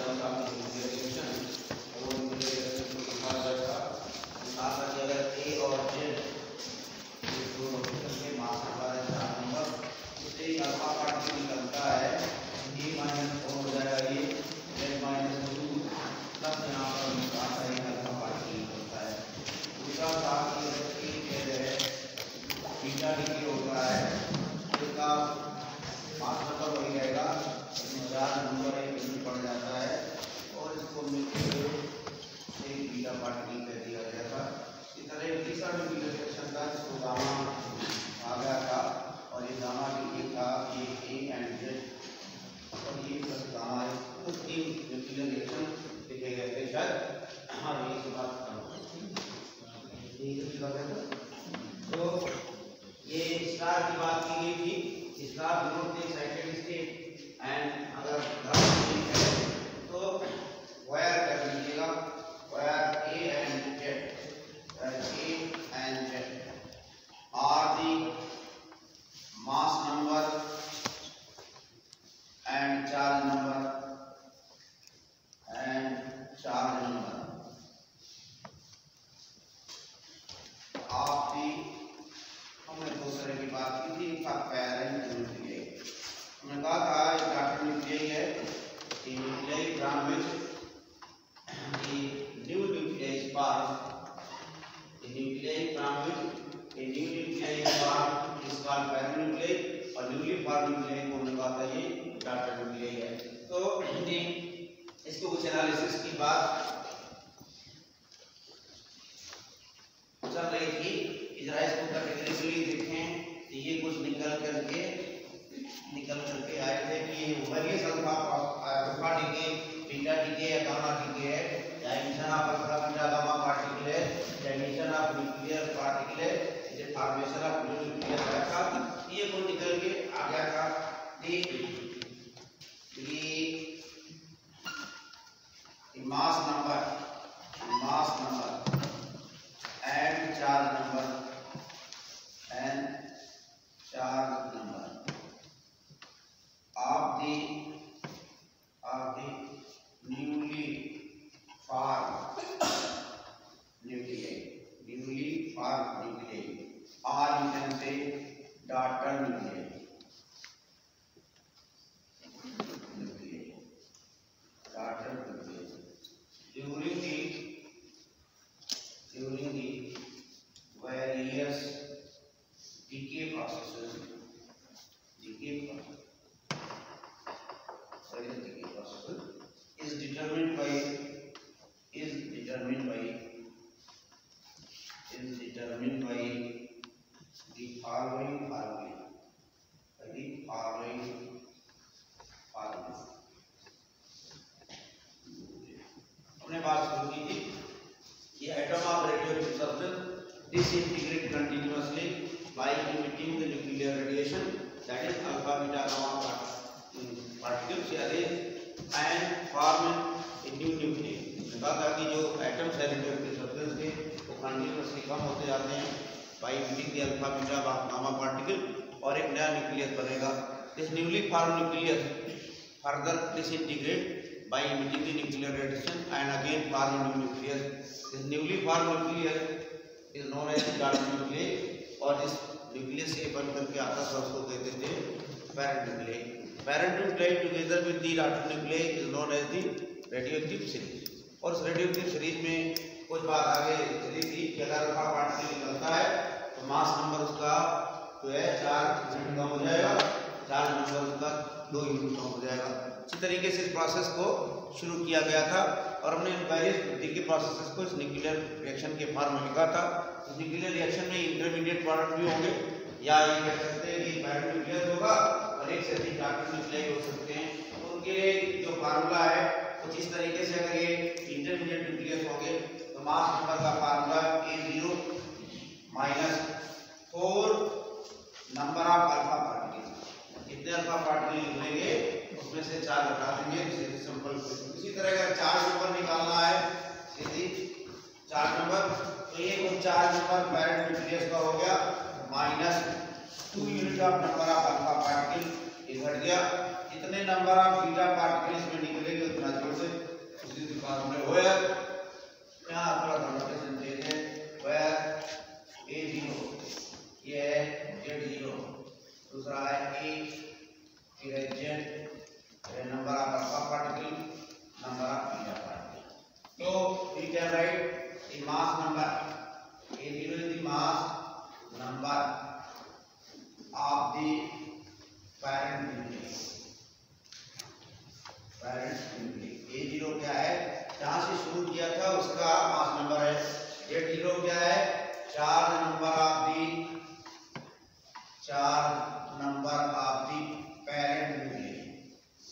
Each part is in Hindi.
कौन सा न्यूक्लियर रिएक्शन, वो न्यूक्लियर रिएक्शन को लिखा जाएगा। साथ साथ अगर ए और जेड दोनों के मास नंबर है 4 नंबर, उससे एक अल्फा पार्टिकल निकलता है, ए माइनस 4 हो जाएगा, ये जेड माइनस 2 प्लस यहाँ पर निकाल है एक अल्फा पार्टिकल निकलता है। दूसरा साथ ये जेड है, बीटा डिके होता है, इसका मास नंबर वही रहेगा, 4 नंबर एक यूनिट पड़ जाता है और इसको मिलकर एक बीटा पार्टिकल कह दिया गया था। इस तरह तीसरा न्यूक्लियर रिएक्शन था जिसको गामा आ गया था, और ये गामा डिके था, ये ए एंड जेड और ये प्लस गामा, तो 3 न्यूक्लियर रिएक्शन लिखे गए थे शायद। हाँ, ये बात तो ये स्टार की बात की गई थी। Star we note excited state and अगर है तो वायर कर लीजिएगा, where A and Z, are the mass number and charge number of the, हमने दूसरे की बात की थी, पैरेंट न्यूक्लियई। हमने कहा था एक डॉटर न्यूक्लियई है, nuclei from which the new nuclei spark, nuclei from which a new nuclei spark is called parent nuclei, और न्यूली फॉर्म न्यूक्लियई को हमने कहा था ये डॉटर न्यूक्लियई है। तो इसके कुछ एनालिसिस की बात चल रही थी, इजरा इसको कैटेगरिकली देखें तो ये कुछ निकल करके आए थे कि ये various alpha decay, beta decay या गामा डिके है, या emission of alpha beta gamma particle है, या एमिशन ऑफ न्यूक्लियर पार्टिकल है, ये फॉर्मेशन ऑफ न्यू न्यूक्लियर था, ये कुछ निकल के आ गया था। Mass number and charge number of the newly formed nuclei, or you can say daughter nuclei, during the various decay processes is determined by the following हमने बात शुरू की थी, ये atom of radioactive substance disintegrate continuously by emitting the nuclear radiation, that is alpha beta gamma particles and form a new nuclei। कहा था कि जो एटम्स है रेडियोएक्टिव सब्सटेंस के वो कंटिन्यूअसली कम होते जाते हैं by emitting the alpha beta gamma particle, और एक नया न्यूक्लियस बनेगा। This newly form nucleus further disintegrate by emitting the nuclear radiation and again form a new nucleus. This newly formed nucleus is known as the daughter nuclei, और इस nucleus से बन करके आता था उसको कहते थे parent nuclei। Parent nuclei together with the daughter nuclei is known as the radioactive series। और इस radioactive series में कुछ बात आगे चली थी कि अगर अल्फा पार्टिकल निकलता है तो मास नंबर उसका जो है 4 यूनिट कम हो जाएगा, चार्ज नंबर उसका 2 यूनिट कम हो जाएगा। इसी तरीके से इस प्रोसेस को शुरू किया गया था, और हमने वेरियस डिके प्रोसेसेस को इस न्यूक्लियर रिएक्शन के फॉर्म में लिखा था। इस न्यूक्लियर रिएक्शन में इंटरमीडिएट प्रोडक्ट भी होंगे, या ये कह सकते हैं कि पैरेंट न्यूक्लियस होगा और एक से अधिक डॉटर न्यूक्लियस हो सकते हैं। तो उनके लिए जो फार्मूला है कुछ इस तरीके से, अगर ये इंटरमीडिएट न्यूक्लियस होंगे तो मास नंबर का formula A0 minus 4 number of alpha particle, कितने अल्फा पार्टिकल निकलेंगे उसमें से 4 घटा देंगे, सिंपल। इसी तरह अगर चार्ज नंबर निकालना है, सीधी चार्ज नंबर, तो ये कुछ चार्ज नंबर पैरेंट न्यूक्लियस का हो गया minus 2 unit of number of alpha particle, ये घट गया। जितने नंबर ऑफ बीटा पार्टिकल इसमें निकलेंगे उतना जोड़ दे, पेरेंट न्यूक्लियस। A0 क्या है, जहां से शुरू किया था उसका मास नंबर है। Z0 क्या है, charge number of the parent nucleus,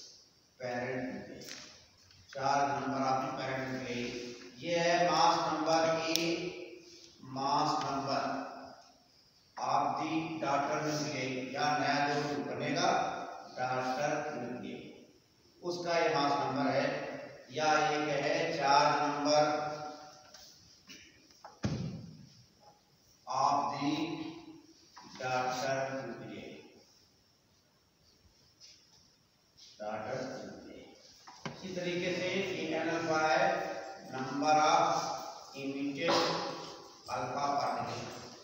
charge number of the parent nucleus. ये है mass number A, mass number of the daughter nucleus, या नया जो बनेगा डॉटर न्यूक्लियस, उसका ये मास नंबर है। या एक है charge number of the daughter nucleus, इसी तरीके से N अल्फा है number of emitted alpha particle,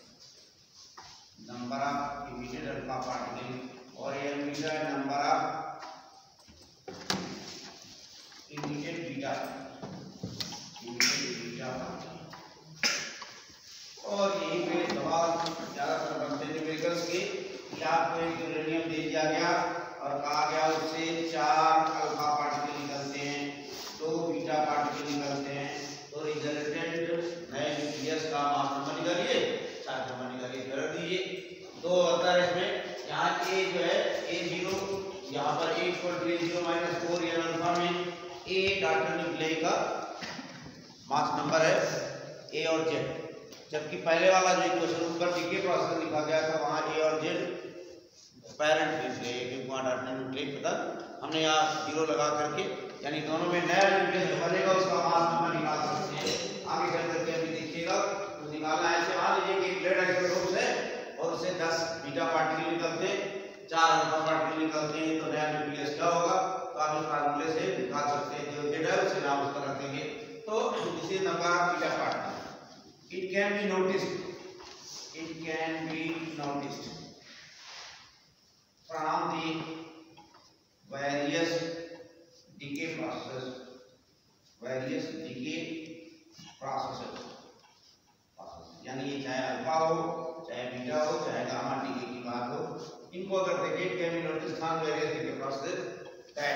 number of emitted alpha particle, और M बीटा है number of emitted beta particle. और यही पे सवाल ज्यादातर बनते हैं न्यूमेरिकल्स के कि आपको एक यूरेनियम दे दिया गया और कहा गया उससे 4 अल्फा पार्टिकल निकलते हैं, 2 बीटा पार्टिकल निकलते हैं, तो रिजल्टेंट नए न्यूक्लियस का मास नंबर निकालिए, चार्ज नंबर निकालिए, कर दीजिए। तो होता है इसमें यहाँ A जो है A0, यहाँ पर A = A0 - 4 N अल्फा में A डॉटर न्यूक्लियस का मास नंबर है A और Z, जबकि पहले वाला जो इक्वेशन ऊपर डीके प्रोसेस लिखा गया था वहाँ A और Z पेरेंट न्यूक्लियस, क्योंकि वहाँ डॉटर न्यूक्लियस पता हमने यहाँ 0 लगा करके, यानी दोनों में नया न्यूक्लियस जो बनेगा उसका मास नंबर निकाल सकते हैं। आगे चल करके अभी देखिएगा तो निकालना है। ऐसे मान लीजिए कि एक प्लेट आइसोटोप्स है और उससे 10 बीटा पार्टिकल निकलते हैं, 4 अल्फा पार्टिकल निकलते हैं, तो नया न्यूक्लियस क्या होगा, तो आप इस फार्मूले से निकाल सकते हैं। जो Z है उसे नाम उसका रखेंगे, तो this is number of beta particle. It can be noticed from the various decay processes, यानी ये चाहे अल्फा हो, चाहे बीटा हो, चाहे गामा डीके की बात हो, इनको अगर देखें it can be noticed from various decay processes that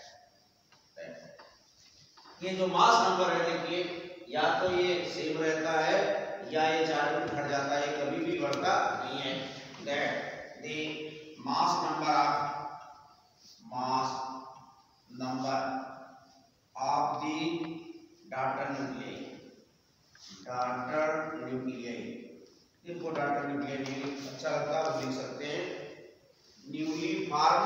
ये जो मास नंबर है देखिए, या तो ये सेम रहता है या ये 4 में घट जाता है, कभी भी बढ़ता नहीं है। That the mass number of the daughter nucleus, इनको डॉटर न्यूक्लियस अच्छा लगता है लिख सकते हैं। न्यूली फॉर्म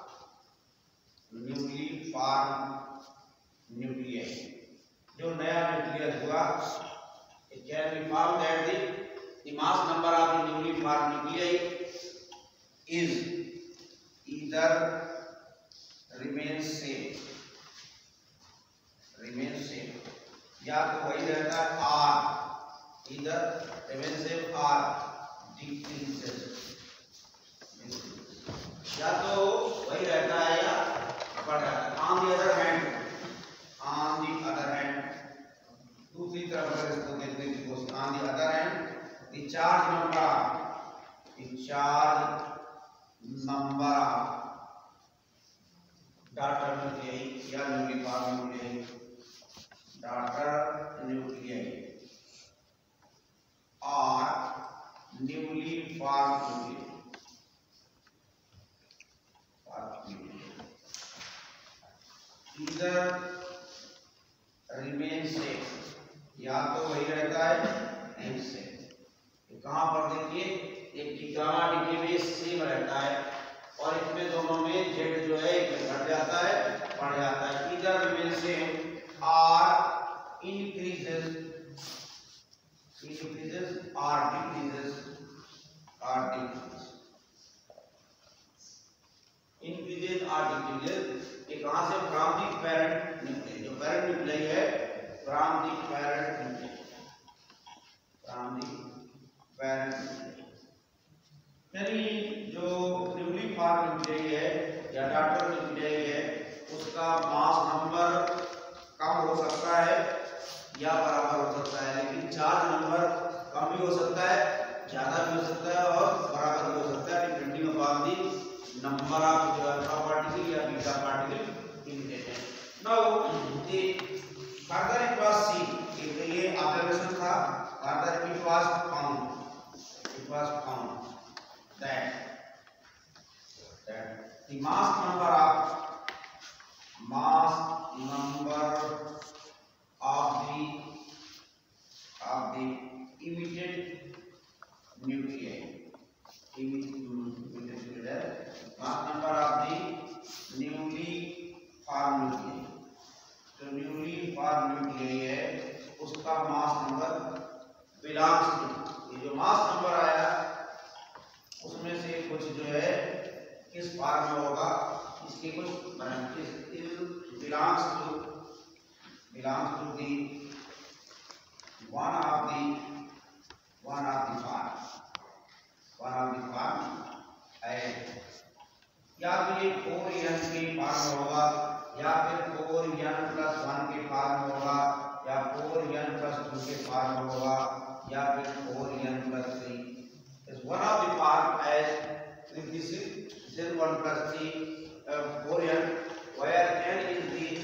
न्यूक्लियस, जो नया न्यूक्लियस हुआ, it can be found that the mass number of the newly formed nuclei is either remains same, या तो वही रहता है R, either remains same or decreases, या तो वही रहता है या बढ़ जाता है। On the other hand दूसरी तरफ अगर इसको देखने की कोशिश, on the other hand the charge number of daughter nucleus या newly form nucleus, daughter nucleus और newly form nucleus either remain same, या तो वही रहता है नहीं सेम। कहां पर देखिए, एक गामा डीके में सेम रहता है और इसमें दोनों में जेड जो है घट जाता है, बढ़ जाता है। इधर रिमेन सेम और increases or decreases, ये कहां से, फ्रॉम द पेरेंट न्यूक्लियस, जो पेरेंट न्यूक्लियस है फ्रॉम द पेरेंट न्यूक्लियस, यानी जो न्यूली फॉर्म न्यूक्लियस है या डॉटर न्यूक्लियस है उसका मास नंबर कम हो सकता है या बराबर हो सकता है, लेकिन चार्ज नंबर कम भी हो सकता है, ज्यादा भी हो सकता है और बराबर भी हो सकता है, depending upon the number of alpha particle या beta particle in now the further it was see, ये ऑब्जर्वेशन था, further it was found that the mass number of the emitted nuclei, mass number of the newly formed nuclei, जो newly formed nuclei है उसका mass number belongs to, ये जो mass number आया उसमें से कुछ जो है किस फॉर्म में होगा, इसके कुछ belongs to the one of the form है, या तो ये 4n के फॉर्म में होगा, या फिर 4n + 1 के फॉर्म में होगा, या 4n + 2 के फॉर्म में होगा, या फिर 4n + 3 is one of the form as this is 1 + 3 4n, where n is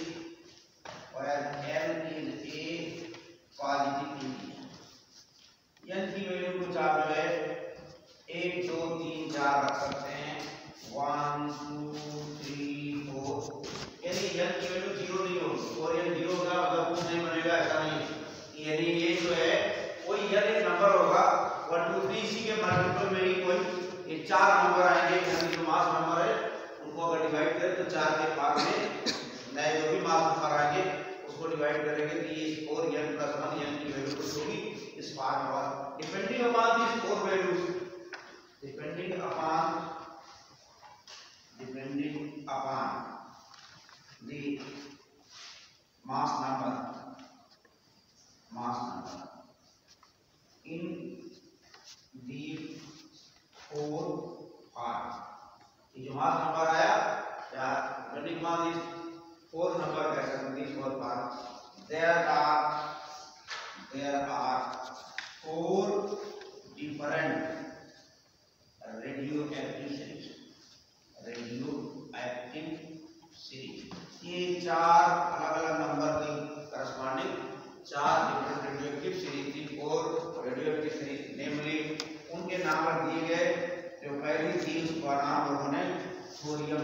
a positive integer. n की वैल्यू कुछ आप जो है 1 2 3 4 रख सकते हैं, 1 2 3 4, यानी n की वैल्यू 0 नहीं होगी, 4n 0 होगा मतलब कुछ नहीं बनेगा, ऐसा नहीं, यानी ये जो है कोई n एक नंबर होगा 1 2 3, इसी के मल्टीपल में ही कोई ये 4 नंबर आएंगे, यानी जो मास नंबर है उनको अगर डिवाइड करें तो 4 के भाग में नए जो भी मास नंबर आएंगे उसको डिवाइड करेंगे तो ये 4n + 1 n की वैल्यू कुछ होगी इस फॉर्म में, depending upon this 4 values, depending upon the mass number in the 4 parts, ये जो मास नंबर आया या डिपेंडिंग अपॉन दिस 4 नंबर कह सकते हैं, this 4 parts, there are 4 different radioactive series, ये 4 अलग-अलग नंबर के करस्पॉन्डिंग 4 डिफरेंट रेडियोएक्टिव सीरीज थी, 4 रेडियोएक्टिव सीरीज, नेमली उनके नाम रख दिए गए, जो पहली थी उसका नाम उन्होंने थोरियम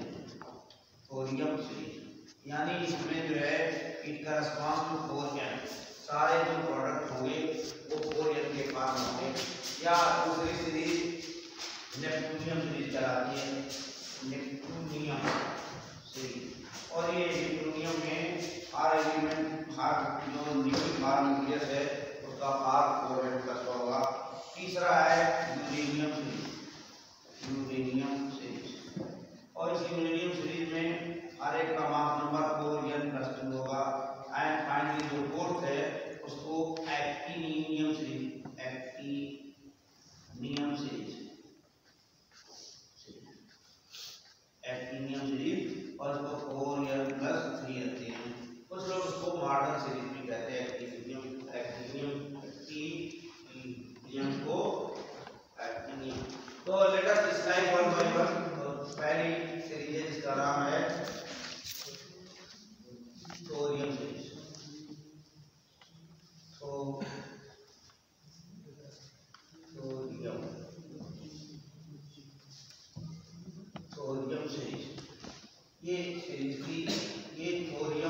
सीरीज, यानी इसमें जो है इट करस्पॉन्ड्स टू 4n, सारे जो प्रोडक्ट होंगे वो 4n के पास होंगे, या दूसरी सीरीज नेप्टूनियम सीरीज कहलाती है, नेप्टूनियम सीरीज, और ये नेप्टूनियम में हर एलिमेंट भाग जो न्यूक्लियस है उसका भाग 4n + होगा। तीसरा है यूरेनियम सीरीज, और इस यूरेनियम सीरीज में हर एक का मास नंबर 4n + 2 होगा, एंड फाइनली जो फोर्थ है उसको एक्टिनियम सीरीज, और इसको 4n + 3 रहते हैं, कुछ लोग उसको मॉडर्न सीरीज भी कहते हैं, एक्टिनियम को एक्टिनियम। तो let us describe one by one. पहली सीरीज है जिसका नाम है थोरियम सीरीज, थोरियम सीरीज, ये सीरीज थी, ये थोरियम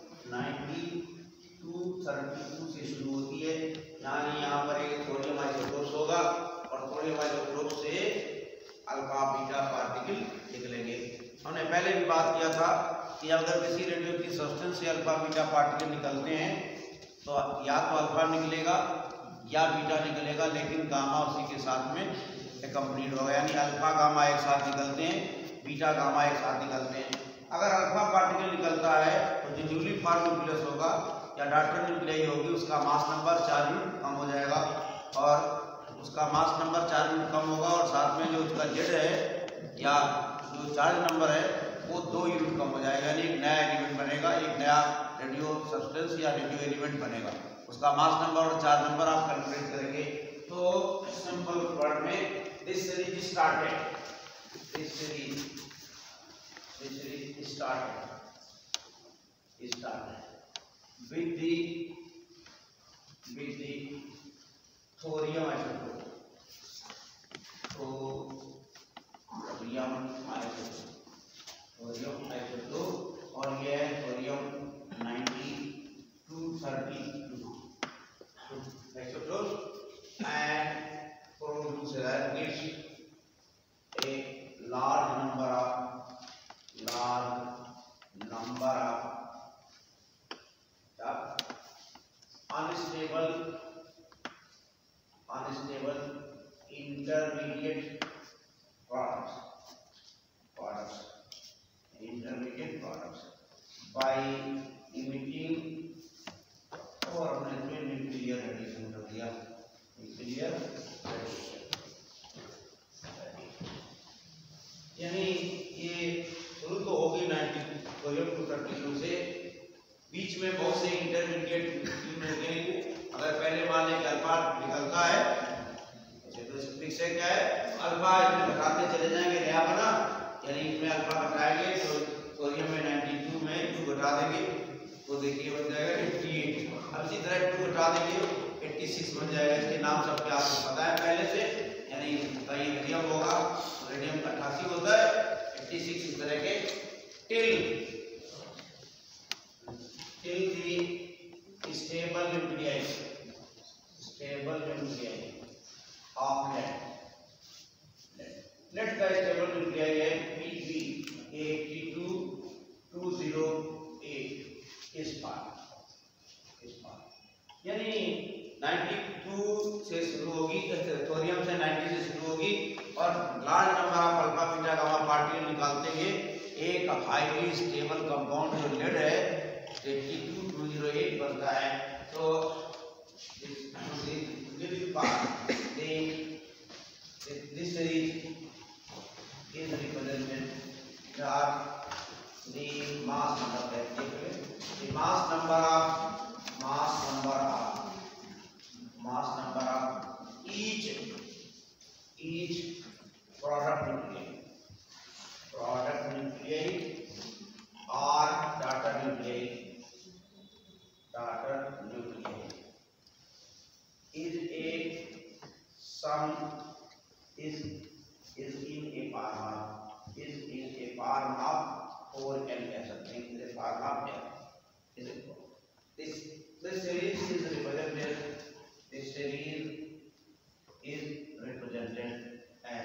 9232 से शुरू होती है, यानी यहाँ पर एक थोरियम आइसोटोप्स होगा और थोरियम आइसोटोप से अल्फा बीटा पार्टिकल निकलेंगे। हमने पहले भी बात किया था कि अगर किसी रेडियोएक्टिव सब्सटेंस से अल्फा बीटा पार्टिकल निकलते हैं तो या तो अल्फा निकलेगा या बीटा निकलेगा, लेकिन गामा उसी के साथ में एकम्पनीड होगा, यानी अल्फा गामा एक साथ निकलते हैं, बीटा गामा एक साथ निकलते हैं। अगर अल्फा पार्टिकल निकलता है तो जो न्यूली फॉर्म न्यूक्लियस होगा या डॉटर न्यूक्लियाई होगी उसका मास नंबर 4 यूनिट कम हो जाएगा, और उसका मास नंबर 4 यूनिट कम होगा, और साथ में जो उसका जेड है या जो चार्ज नंबर है वो 2 यूनिट कम हो जाएगा, यानी एक नया एलिमेंट बनेगा, एक नया रेडियो सब्सटेंस या रेडियो एलिमेंट बनेगा, उसका मास नंबर और चार्ज नंबर आप कैलकुलेट करेंगे। तो सिंपल वर्ड में this series started, this series started start with the thorium isotope. Thorium isotope और ये है thorium 9232 isotopes and produces a large number of unstable intermediate products by emitting और अपने nuclear radiation कर दिया nuclear radiation यानी ये शुरू तो होगी 1932 से बीच में बहुत से इंटरमीडिएट होंगे। अगर पहले मान लें कि अल्फा निकलता है तो इससे क्या है अल्फा इसमें घटाते चले जाएंगे नया बना यानी इसमें अल्फा घटाएंगे तो थोरियम में 92 में 2 घटा देंगे तो देखिए बन जाएगा 88। अब इसी तरह 2 घटा देंगे 86 बन जाएगा। इसके नाम सबके आपको पता है पहले से यानी रेडियम होगा रेडियम 88 होता है 86 इस तरह के till the stable nuclei of lead का stable nuclei है Pb82208 इस पार यानी 92 से शुरू होगी थोरियम से 90 से शुरू होगी और large number of alpha beta gamma particle निकालते हुए एक हाईली स्टेबल कंपाउंड जो लेड है 82208 बनता है। तो this part this series is represented the mass number of each product nuclei or daughter nuclei is in a form of 4n कह सकते हैं इस form of this series is represented as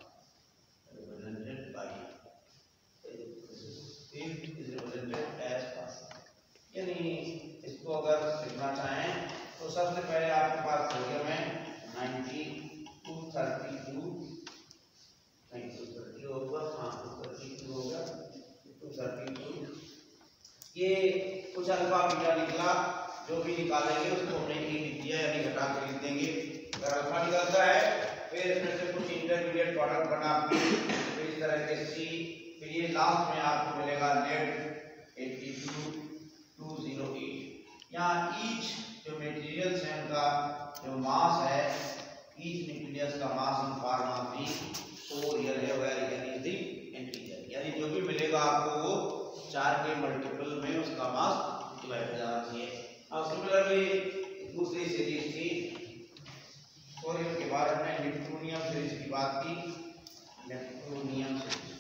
यानी इसको अगर लिखना चाहें तो सबसे पहले आपके पास थोरियम है 9232 ये कुछ अल्फा बीटा निकला जो भी निकालेंगे उसको हमने ई लिख दिया यानी घटा के लिख देंगे। अगर अल्फा निकलता है फिर इसमें से कुछ इंटरमीडिएट प्रोडक्ट बना फिर इस तरह के सी फिर ये लास्ट में आपको मिलेगा लेड 82208। यहाँ ईच जो मटेरियल्स है उनका जो मास है ईच न्यूक्लियस का mass in form of the 4 real है वेयर यानी दी इंटीजर यानी जो भी मिलेगा आपको वो 4 के मल्टीपल में उसका मास डिवाइड हो जाना चाहिए। अब सिमिलरली दूसरी सीरीज थी थोरियम के बारे में नेप्टूनियम सीरीज की बात की नेप्टूनियम सीरीज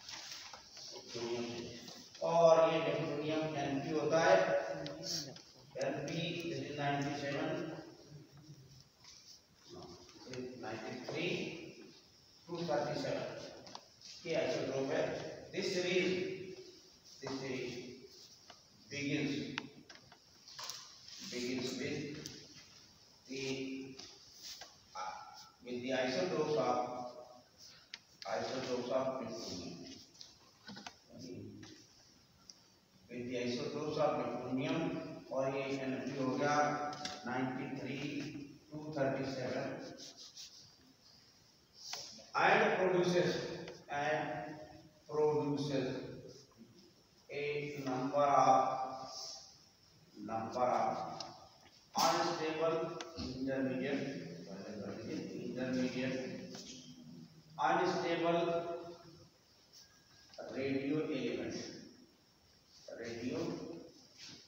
और ये नेप्टूनियम Np होता है Np is 97 93 237 ये आइसोटोप है। This series begins with the isotopes of plutonium. With the isotopes of plutonium और ये Np हो गया 93 237 and produces a number of unstable intermediate unstable radio elements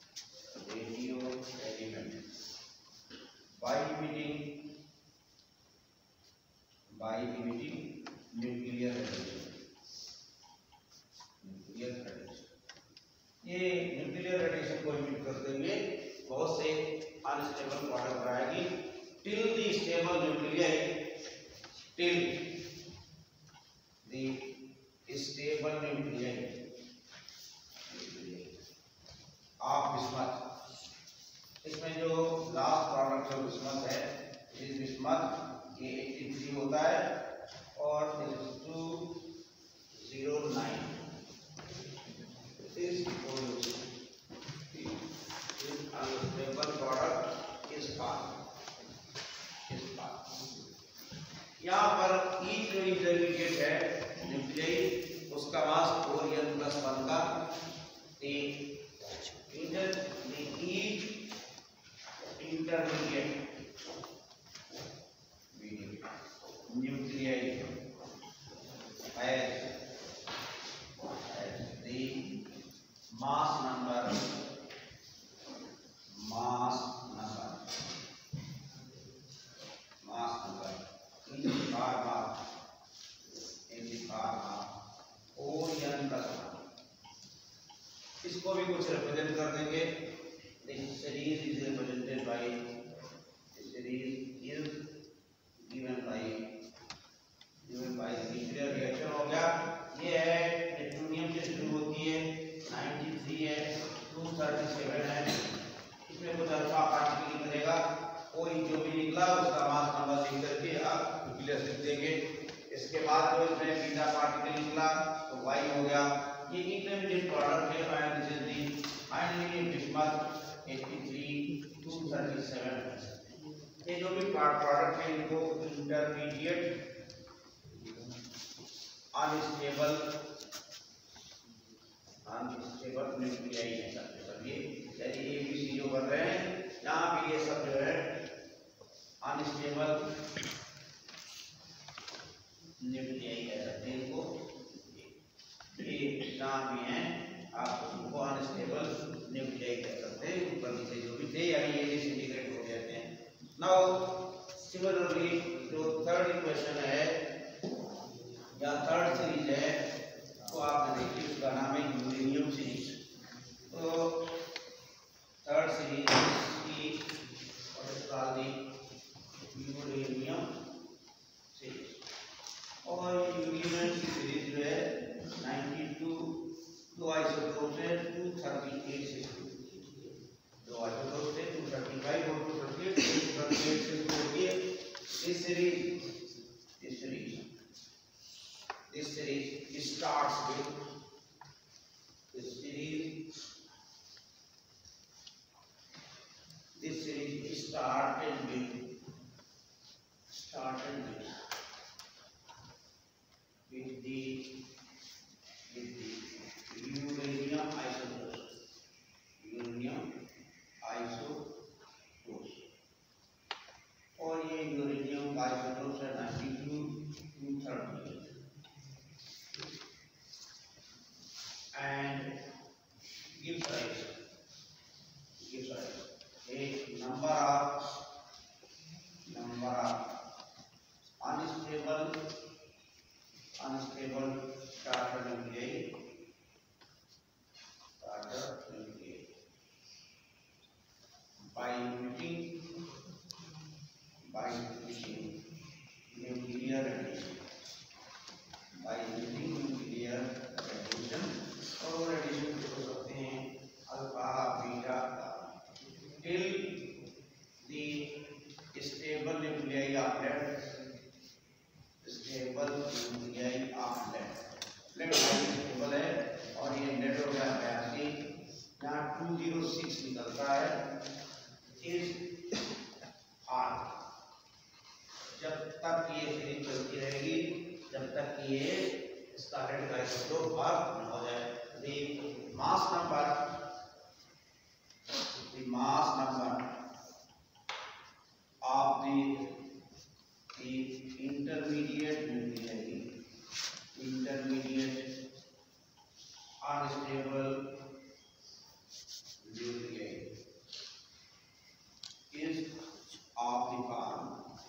nuclear radiation को इमिट करते हुए बहुत से अनस्टेबल प्रोडक्ट बनाएगी till the stable nuclei till the stable nuclei of bismuth. इसमें जो लास्ट प्रोडक्ट जो बिस्मथ है इस बिस्मथ ये 83 होता है और 209 इस अनस्टेबल प्रोडक्ट इस पार्ट यहाँ पर ईच जो इंटरमीडिएट है न्यूक्लियाई उसका मास 4n+1 का intermediate nuclei has the mass number in the pharma O(n+1). इसको भी कुछ रिप्रेजेंट कर देंगे। This series is represented by nuclear reaction हो गया। ये है प्लूटोनियम से शुरू होती है 93 है 237 है इसमें कुछ अल्फा पार्टिकल निकलेगा कोई जो भी निकला उसका मास नंबर लिख करके आप न्यूक्लियस लिख देंगे। इसके बाद जो इसमें बीटा पार्टिकल निकला तो y हो गया। ये इंटरमीडिएट प्रोडक्ट है and this is the finally bismuth 83 237। ये जो भी प्रोडक्ट है इनको इंटरमीडिएट अनस्टेबल न्यूक्लियाई है सब ये यानी ABC जो बन रहे हैं यहाँ पे ये सब जो है अनस्टेबल न्यूक्लियाई कह सकते हैं इनको। ये जहाँ भी हैं आप उनको अनस्टेबल न्यूक्लियाई कह सकते हैं ऊपर नीचे जो भी थे यानी ये डिसइंटीग्रेट हो जाते हैं। नाउ सिमिलरली जो थर्ड इक्वेशन है या थर्ड सीरीज है तो आपने देखी उसका नाम है यूरेनियम सीरीज। तो थर्ड सीरीज की यूरेनियम सीरीज और यूरेनियम की सीरीज जो है 92 दो आइसोटोप्स है 238 से दो आइसोटोप्स है 235 और 238 से शुरू होती है। This series starts with this series started with the uranium isotopes और ये यूरेनियम का आइसोटोप्स है 92 238 and gives rise a number of unstable starter nuclei by emitting nuclear radiation और रेडिएशन हो सकते हैं alpha beta till the stable nuclei of lead stable है और ये नेट हो गया 82 यहाँ 206 निकलता है इस आर जब तक ये सीरीज चलती रहेगी जब तक ये स्टार्टेड का आइसोटोप बार न हो जाए। The mass number of the intermediate unstable nuclei is of the form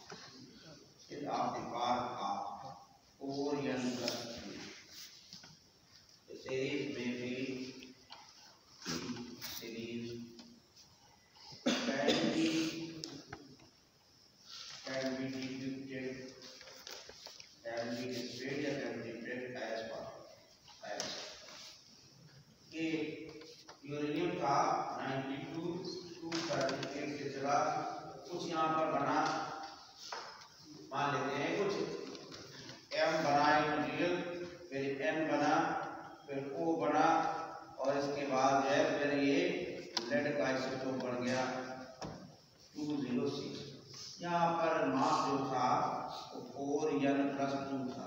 of 4n+3. The series may be 92 238 से चला, कुछ यहाँ पर बना, मान लेते हैं कुछ M बना मटेरियल, फिर N बना, फिर O बना, और इसके बाद जो है फिर ये लेड का आइसोटोप बन गया 206। यहाँ पर मास जो था वो 4n+2 था,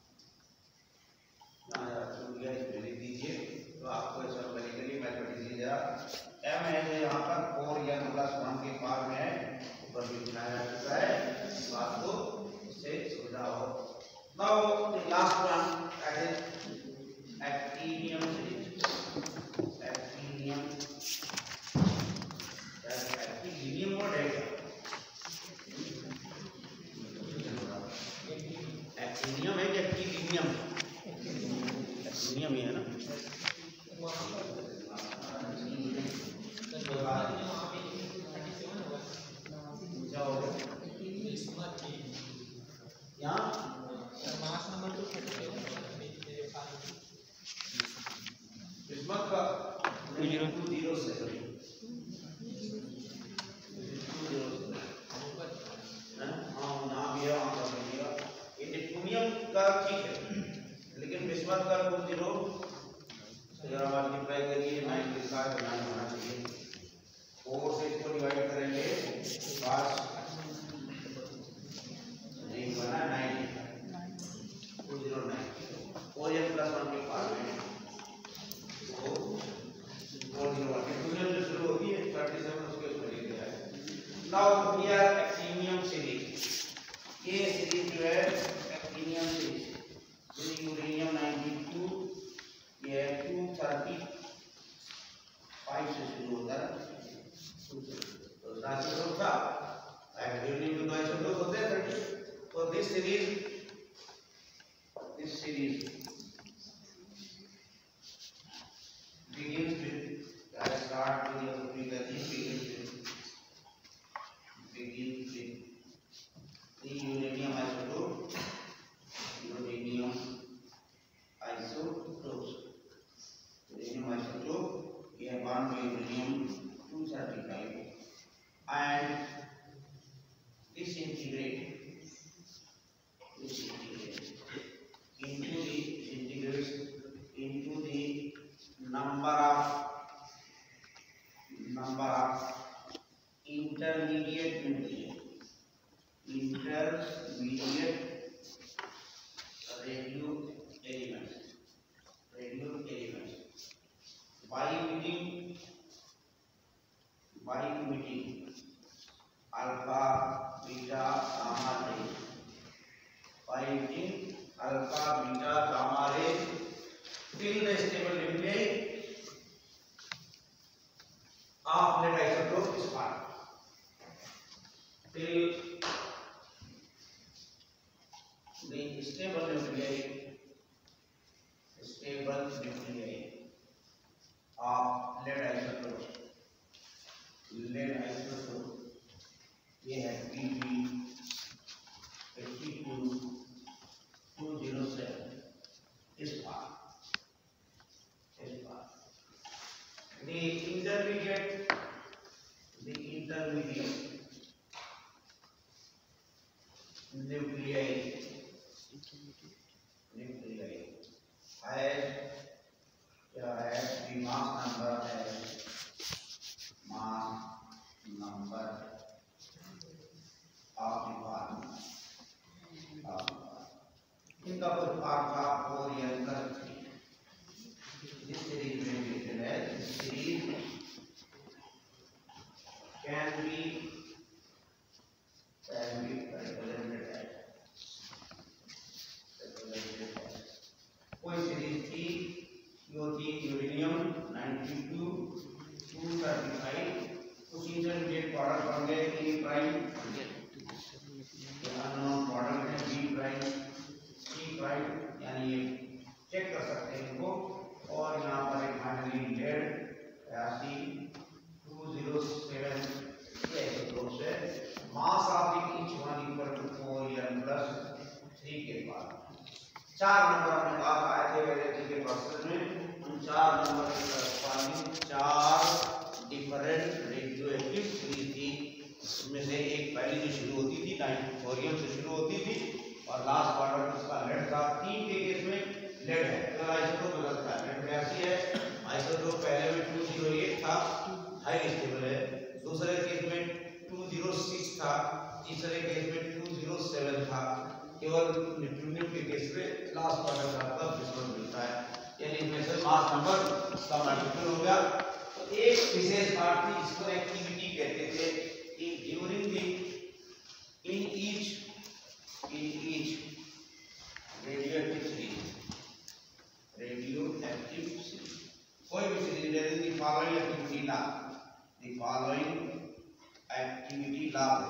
इसमें लिख दीजिए तो आपको ऐसा प्रैक्टिकली मैथमेटिक्स जरा m है यहाँ पर 4n+1 के पार में है, ऊपर भी दिखाया जा चुका है, इस बात को इससे सुविधा हो। Now the last one that is actinium series. Actinium word है क्या? एक्टिनियम है क्या? एक्टिनियम एक्टिनियम ही है ना? बिस्मथ का 2 से का ठीक है, लेकिन बिस्मथ का 20 जरा मल्टीप्लाई करिए 9 के साथ 9 होना चाहिए, 4 से इसको डिवाइड करेंगे 5 नहीं बना 9 209 4n+1 के पार में तो 401 ट्यूशन जो शुरू होती है 37 उसके ऊपर लिख दिया है। नाउ हियर एक्टिनियम सीरीज, ये सीरीज जो है एक्टिनियम सीरीज, यूरेनियम 92 ये 235 से शुरू होता है, तो आइसोटोप था यूरेनियम के दो आइसोटोप होते हैं 30। तो this series begins with, I start with the begins with the uranium isotope, ये बॉन्ड में uranium 235 and disintegrate into the number of intermediate nuclei, radio elements by emitting alpha, beta, gamma rays, by emitting alpha, beta, gamma rays till the stable nuclei of lead isotope is formed. Till the stable nuclei of lead isotope ये है Pb 207 इस बार the intermediate nuclei है क्या है? the mass number है, mass number of the bond इनका भाग 4n+3। this series में written है, this series can be represented as कोई सीरीज थी जो थी यूरेनियम 92 235, कुछ इंटरमीडिएट प्रोडक्ट बन गए A प्राइम, अननोन प्रोडक्ट है B प्राइम C प्राइम, यानी ये चेक कर सकते हैं इनको, और यहाँ पर एक फाइनली लेड 207 आइसोटोप्स है, mass of each one equal to 4n+3 के बाद 4 नंबर हमने बात आए थे वैलेंसी के प्रोसेस में, उन 4 नंबर के करस्पॉन्डिंग 4 उसमें से एक पहली जो शुरू होती थी थोरियम से शुरू होती थी और लास्ट क्वाड्रेंट उसका लेड था। 3 के केस में लेड है, अगर आइसोटोप बदलता है लेड ऐसी है। आइसोटोप पहले में 208 था, हाई स्टेबल है। दूसरे केस में 206 था, तीसरे केस में 207 था। केवल न्यूट्रोनियम के केस में लास्ट क्वाड्रेंट आपका फिशबोन मिलता है, यानी इसमें से मास नंबर का मल्टीपल हो गया। तो एक विशेष बात थी जिसको एक्टिविटी कहते थे कि during the in each radioactive series कोई भी series during the following activity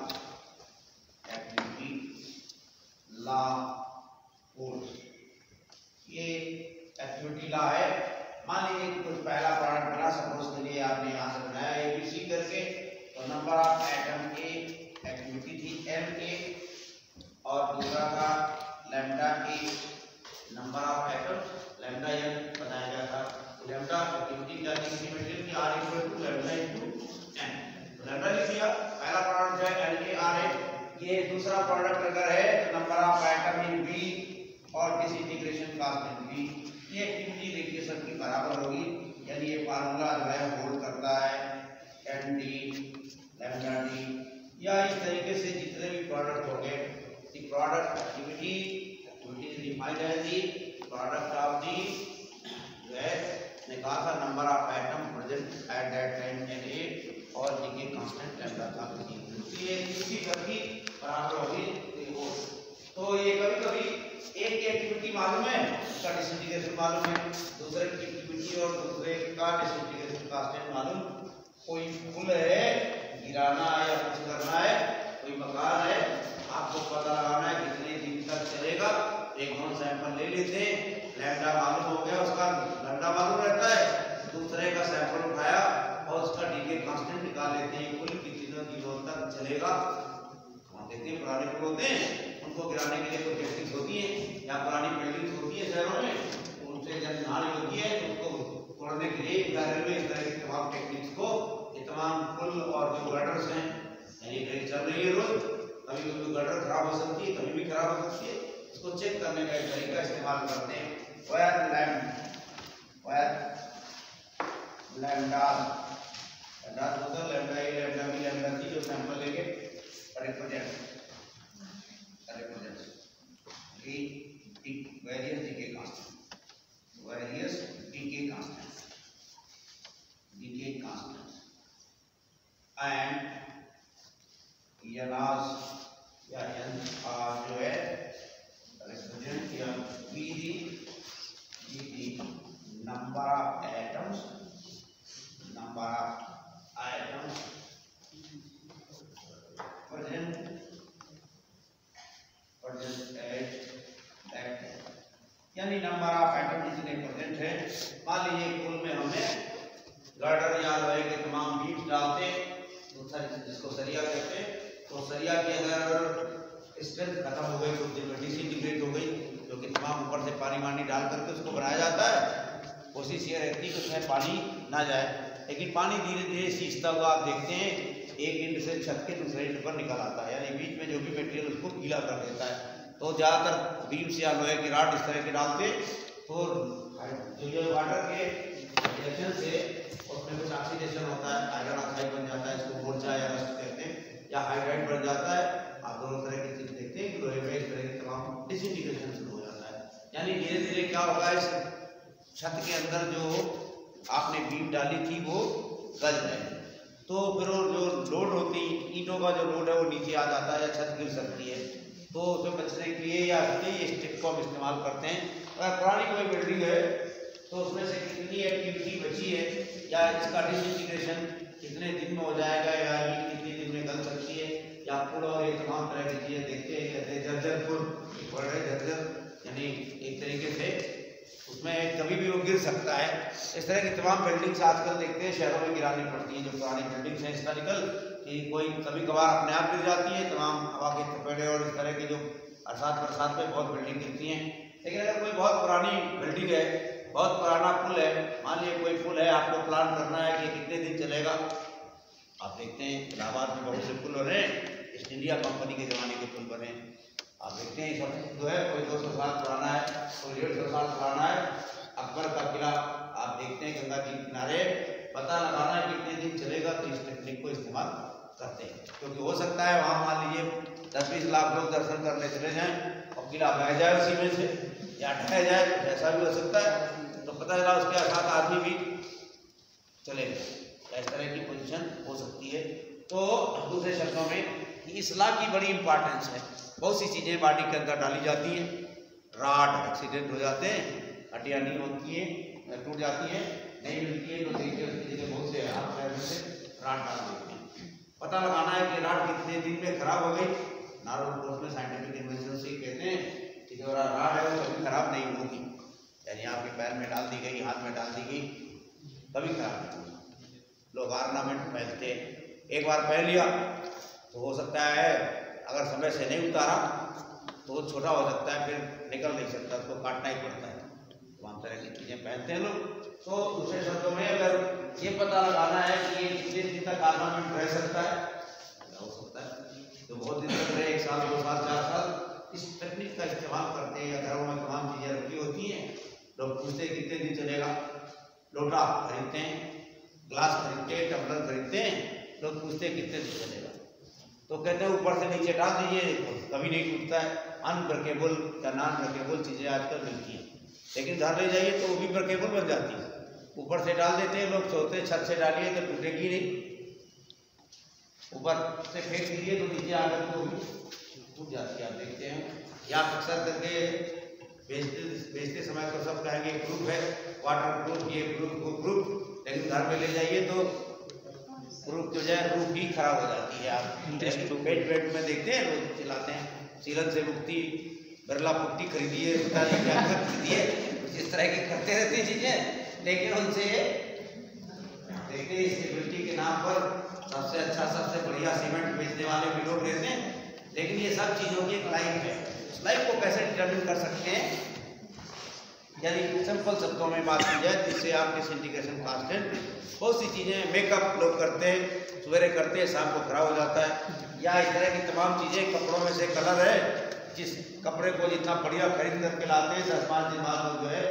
law course. ये एक्टिविटी ला है। मान लीजिए कि कुछ पहला प्रोडक्ट बना, सपोज करिए आपने यहाँ से बनाया ABC करके, तो नंबर ऑफ एटम के एक्टिविटी थी Ma और दूसरा था lambda A, number of atom lambda n बताया गया था। लैम्डा एक्टिविटी क्या थी किसी मटेरियल की, R = लैम्डा × n। लैम्डा लिख दिया, पहला प्रोडक्ट जो है LaR है। ये दूसरा प्रोडक्ट अगर है तो number of atom in B और डिसइंटीग्रेशन कांस्टेंट B। ये एक्टिविटी देखिए सबकी बराबर होगी, यानी ये फार्मूला जो है होल्ड करता है ND लैम्डा D। या इस तरीके से जितने भी प्रोडक्ट हो गए, the product activity is defined as the product of the जो है ने कहा था number of atom present at that time Na और D के कांस्टेंट लैम्डा था। ये किसी की बराबर होगी। तो ये कभी कभी एक की एक्टिविटी मालूम है, उसका डिसइंटीग्रेशन मालूम है, दूसरे की एक्टिविटी और दूसरे का डिसइंटीग्रेशन कांस्टेंट मालूम। कोई फूल है गिराना है या कुछ करना है, कोई मकान है, आपको पता लगाना है कितने दिन तक चलेगा। एक हम सैंपल ले लेते हैं, लैम्डा मालूम हो गया, उसका लैम्डा मालूम रहता है, दूसरे का सैंपल उठाया और उसका डी के कांस्टेंट निकाल लेते हैं, कुल कितने दिनों तक चलेगा। हम देखते हैं पुराने पुल होते हैं, उनको गिराने के लिए कोई टेक्निक्स होती है या पुरानी बिल्डिंग्स होती है शहरों में, उनसे जब नहानी होती है तो उसको तोड़ने के लिए घर में इस तरह की तमाम टेक्निक्स को, ये तमाम पुल और जो गटर्स हैं, यानी कहीं चल रही है रोज, कभी कभी गटर खराब हो सकती है, कभी भी खराब हो सकती है, इसको चेक करने का एक तरीका इस्तेमाल करते हैं। Lambda lambda A lambda B lambda C जो सैंपल लेके represent various decay constants and NR या NR जो है represent या be the number of atoms present at that, यानी नंबर ऑफ एटम जितने प्रेजेंट है। मान लीजिए कुल में हमने गर्डर या लोहे के तमाम बीट्स डालते, जिसको सरिया कहते हैं, तो सरिया की अगर स्ट्रेंथ खत्म हो गई, कुछ दिन में डिसइंटीग्रेट हो गई, जो कि तमाम ऊपर से पानी डाल करके उसको बनाया जाता है, कोशिश ये रहती है कि उसमें पानी ना जाए, लेकिन पानी धीरे धीरे सींचता हुआ आप देखते हैं एक एंड से छत के दूसरे एंड पर निकल आता है, यानी बीच में जो भी मटेरियल उसको गीला कर देता है। तो ज़्यादातर बीम्स या लोहे की राड इस तरह के डालते, तो जो वाटर के रिएक्शन से उसमें कुछ ऑक्सीडेशन होता है, आयरन ऑक्साइड बन जाता है, इसको मोर्चा या रस्ट कहते हैं, या हाइड्राइड बन जाता है। आप दोनों तरह की चीज देखते हैं कि लोहे में इस तरह की तमाम डिसइंटीग्रेशन शुरू हो जाता है, यानी धीरे धीरे क्या होगा, इस छत के अंदर जो आपने बीम डाली थी वो गल जाएगी, तो फिर वो जो लोड होती है, ईंटों का जो लोड है वो नीचे आ जाता है या छत गिर सकती है। तो उसमें बचने के लिए या ये स्टिक को हम इस्तेमाल करते हैं। अगर पुरानी कोई बिल्डिंग है तो उसमें से कितनी एक्टिविटी बची है या इसका डिसइंटीग्रेशन कितने दिन में हो जाएगा या ये कितने दिन में गल सकती है, या पुल और ये तमाम तरह की चीज़ें देखते हैं, कहते हैं जर्जर पुल, बढ़ रहे जर्जर, यानी एक तरीके से उसमें कभी भी वो गिर सकता है। इस तरह की तमाम बिल्डिंग्स आजकल देखते हैं शहरों में गिरानी पड़ती हैं, जो पुरानी बिल्डिंग्स हैं हिस्टोरिकल, कि कोई कभी कभार अपने आप गिर जाती है, तमाम हवा के थपेड़े और इस तरह की जो बरसात में बहुत बिल्डिंग गिरती हैं। लेकिन अगर कोई बहुत पुरानी बिल्डिंग है, बहुत पुराना पुल है, मान लीजिए कोई पुल है, आपको प्लान करना है कि कितने दिन चलेगा, आप देखते हैं इलाहाबाद में बहुत से पुल बने, ईस्ट इंडिया कंपनी के ज़माने के पुल बने। आप देखते हैं सब जो है कोई 200 साल पुराना है, कोई 150 साल पुराना है। अकबर का किला आप देखते हैं गंगा जी किनारे, पता लगाना है कितने दिन चलेगा, तो इस टेक्निक को इस्तेमाल करते हैं। क्योंकि हो सकता है वहाँ मान लीजिए 10-20 लाख लोग दर्शन करने चले जाएं और किला बह जाए उसी में से, या ढह जाए, ऐसा भी हो सकता है। तो पता चला उसके साथ आदमी भी चले गए, इस तरह की पोजीशन हो सकती है। तो दूसरे शब्दों में इस लॉ की बड़ी इंपॉर्टेंस है। बहुत सी चीज़ें बॉडी के अंदर डाली जाती हैं, राड एक्सीडेंट हो जाते हैं, हड्डियाँ नहीं होती हैं, टूट जाती हैं, नहीं मिलती है, तो देखिए उसकी जगह बहुत से हाथ पैर में से राड डाल देते हैं। पता लगाना है कि राड कितने दिन में खराब हो गई। नॉर्मल कोर्स में साइंटिफिक इन्वेंशन से कहते हैं कि जो राड है वो कभी खराब नहीं होगी, यानी आपके पैर में डाल दी गई, हाथ में डाल दी गई, कभी खराब नहीं होगी। लोग ऑर्नामेंट पहनते हैं, एक बार पहन लिया तो हो सकता है अगर समय से नहीं उतारा तो वो छोटा हो सकता है, फिर निकल नहीं सकता, उसको काटना ही पड़ता है। तमाम तरह की चीज़ें पहनते हैं लोग। तो दूसरे शब्दों में अगर ये पता लगाना है कि ये कितने दिन तक ऑर्नामेंट रह सकता है, हो सकता है तो बहुत दिन तक रहे, 1 साल 2 साल 4 साल, इस तकनीक का इस्तेमाल करते हैं। या घरों में तमाम चीज़ें रखी होती हैं, लोग पूछते हैं कितने दिन चलेगा। लोटा खरीदते हैं, ग्लास खरीदते हैं, टम्बलर खरीदते हैं, लोग पूछते हैं कितने दिन चलेगा, तो कहते हैं ऊपर से नीचे डाल दीजिए, कभी नहीं टूटता है। अनब्रेकेबल या नॉन ब्रेकेबल चीज़ें आजकल मिलती हैं, लेकिन घर ले जाइए तो वो भी ब्रेकेबल बन जाती है। ऊपर से डाल देते हैं लोग, सोचते हैं छत से डालिए तो टूटेगी नहीं, ऊपर से फेंक दीजिए तो नीचे आकर तो टूट जाती है। आप देखते हैं या अक्सर करके बेचते समय तो सब कहेंगे प्रूफ है, वाटर प्रूफ, ये प्रूफ वो प्रूफ, लेकिन घर में ले जाइए तो प्रूफ जो है रूफ ही खराब हो जाती है। आप पेट में देखते हैं लोग चलाते हैं, सीलन से मुक्ति, बिरला पुट्टी खरीदिए, पता नहीं क्या खरीदिए, इस तरह की करते रहते हैं चीज़ें, लेकिन उनसे देखते हैं स्टेबिलिटी के नाम पर सबसे अच्छा सबसे बढ़िया सीमेंट बेचने वाले भी लोग रहते हैं। लेकिन ये सब चीज़ों की एक लाइफ है, उस लाइफ को कैसे डिटर्मिन कर सकते हैं, यानी सिंपल शब्दों में बात की जाए जिससे आप डिसइंटीग्रेशन कांस्टेंट, बहुत सी चीज़ें मेकअप लोग करते हैं, सवेरे करते हैं, शाम को खराब हो जाता है, या इस तरह की तमाम चीज़ें, कपड़ों में से कलर है, जिस कपड़े को जितना बढ़िया खरीद करके लाते हैं 10-5 दिन बाद जो है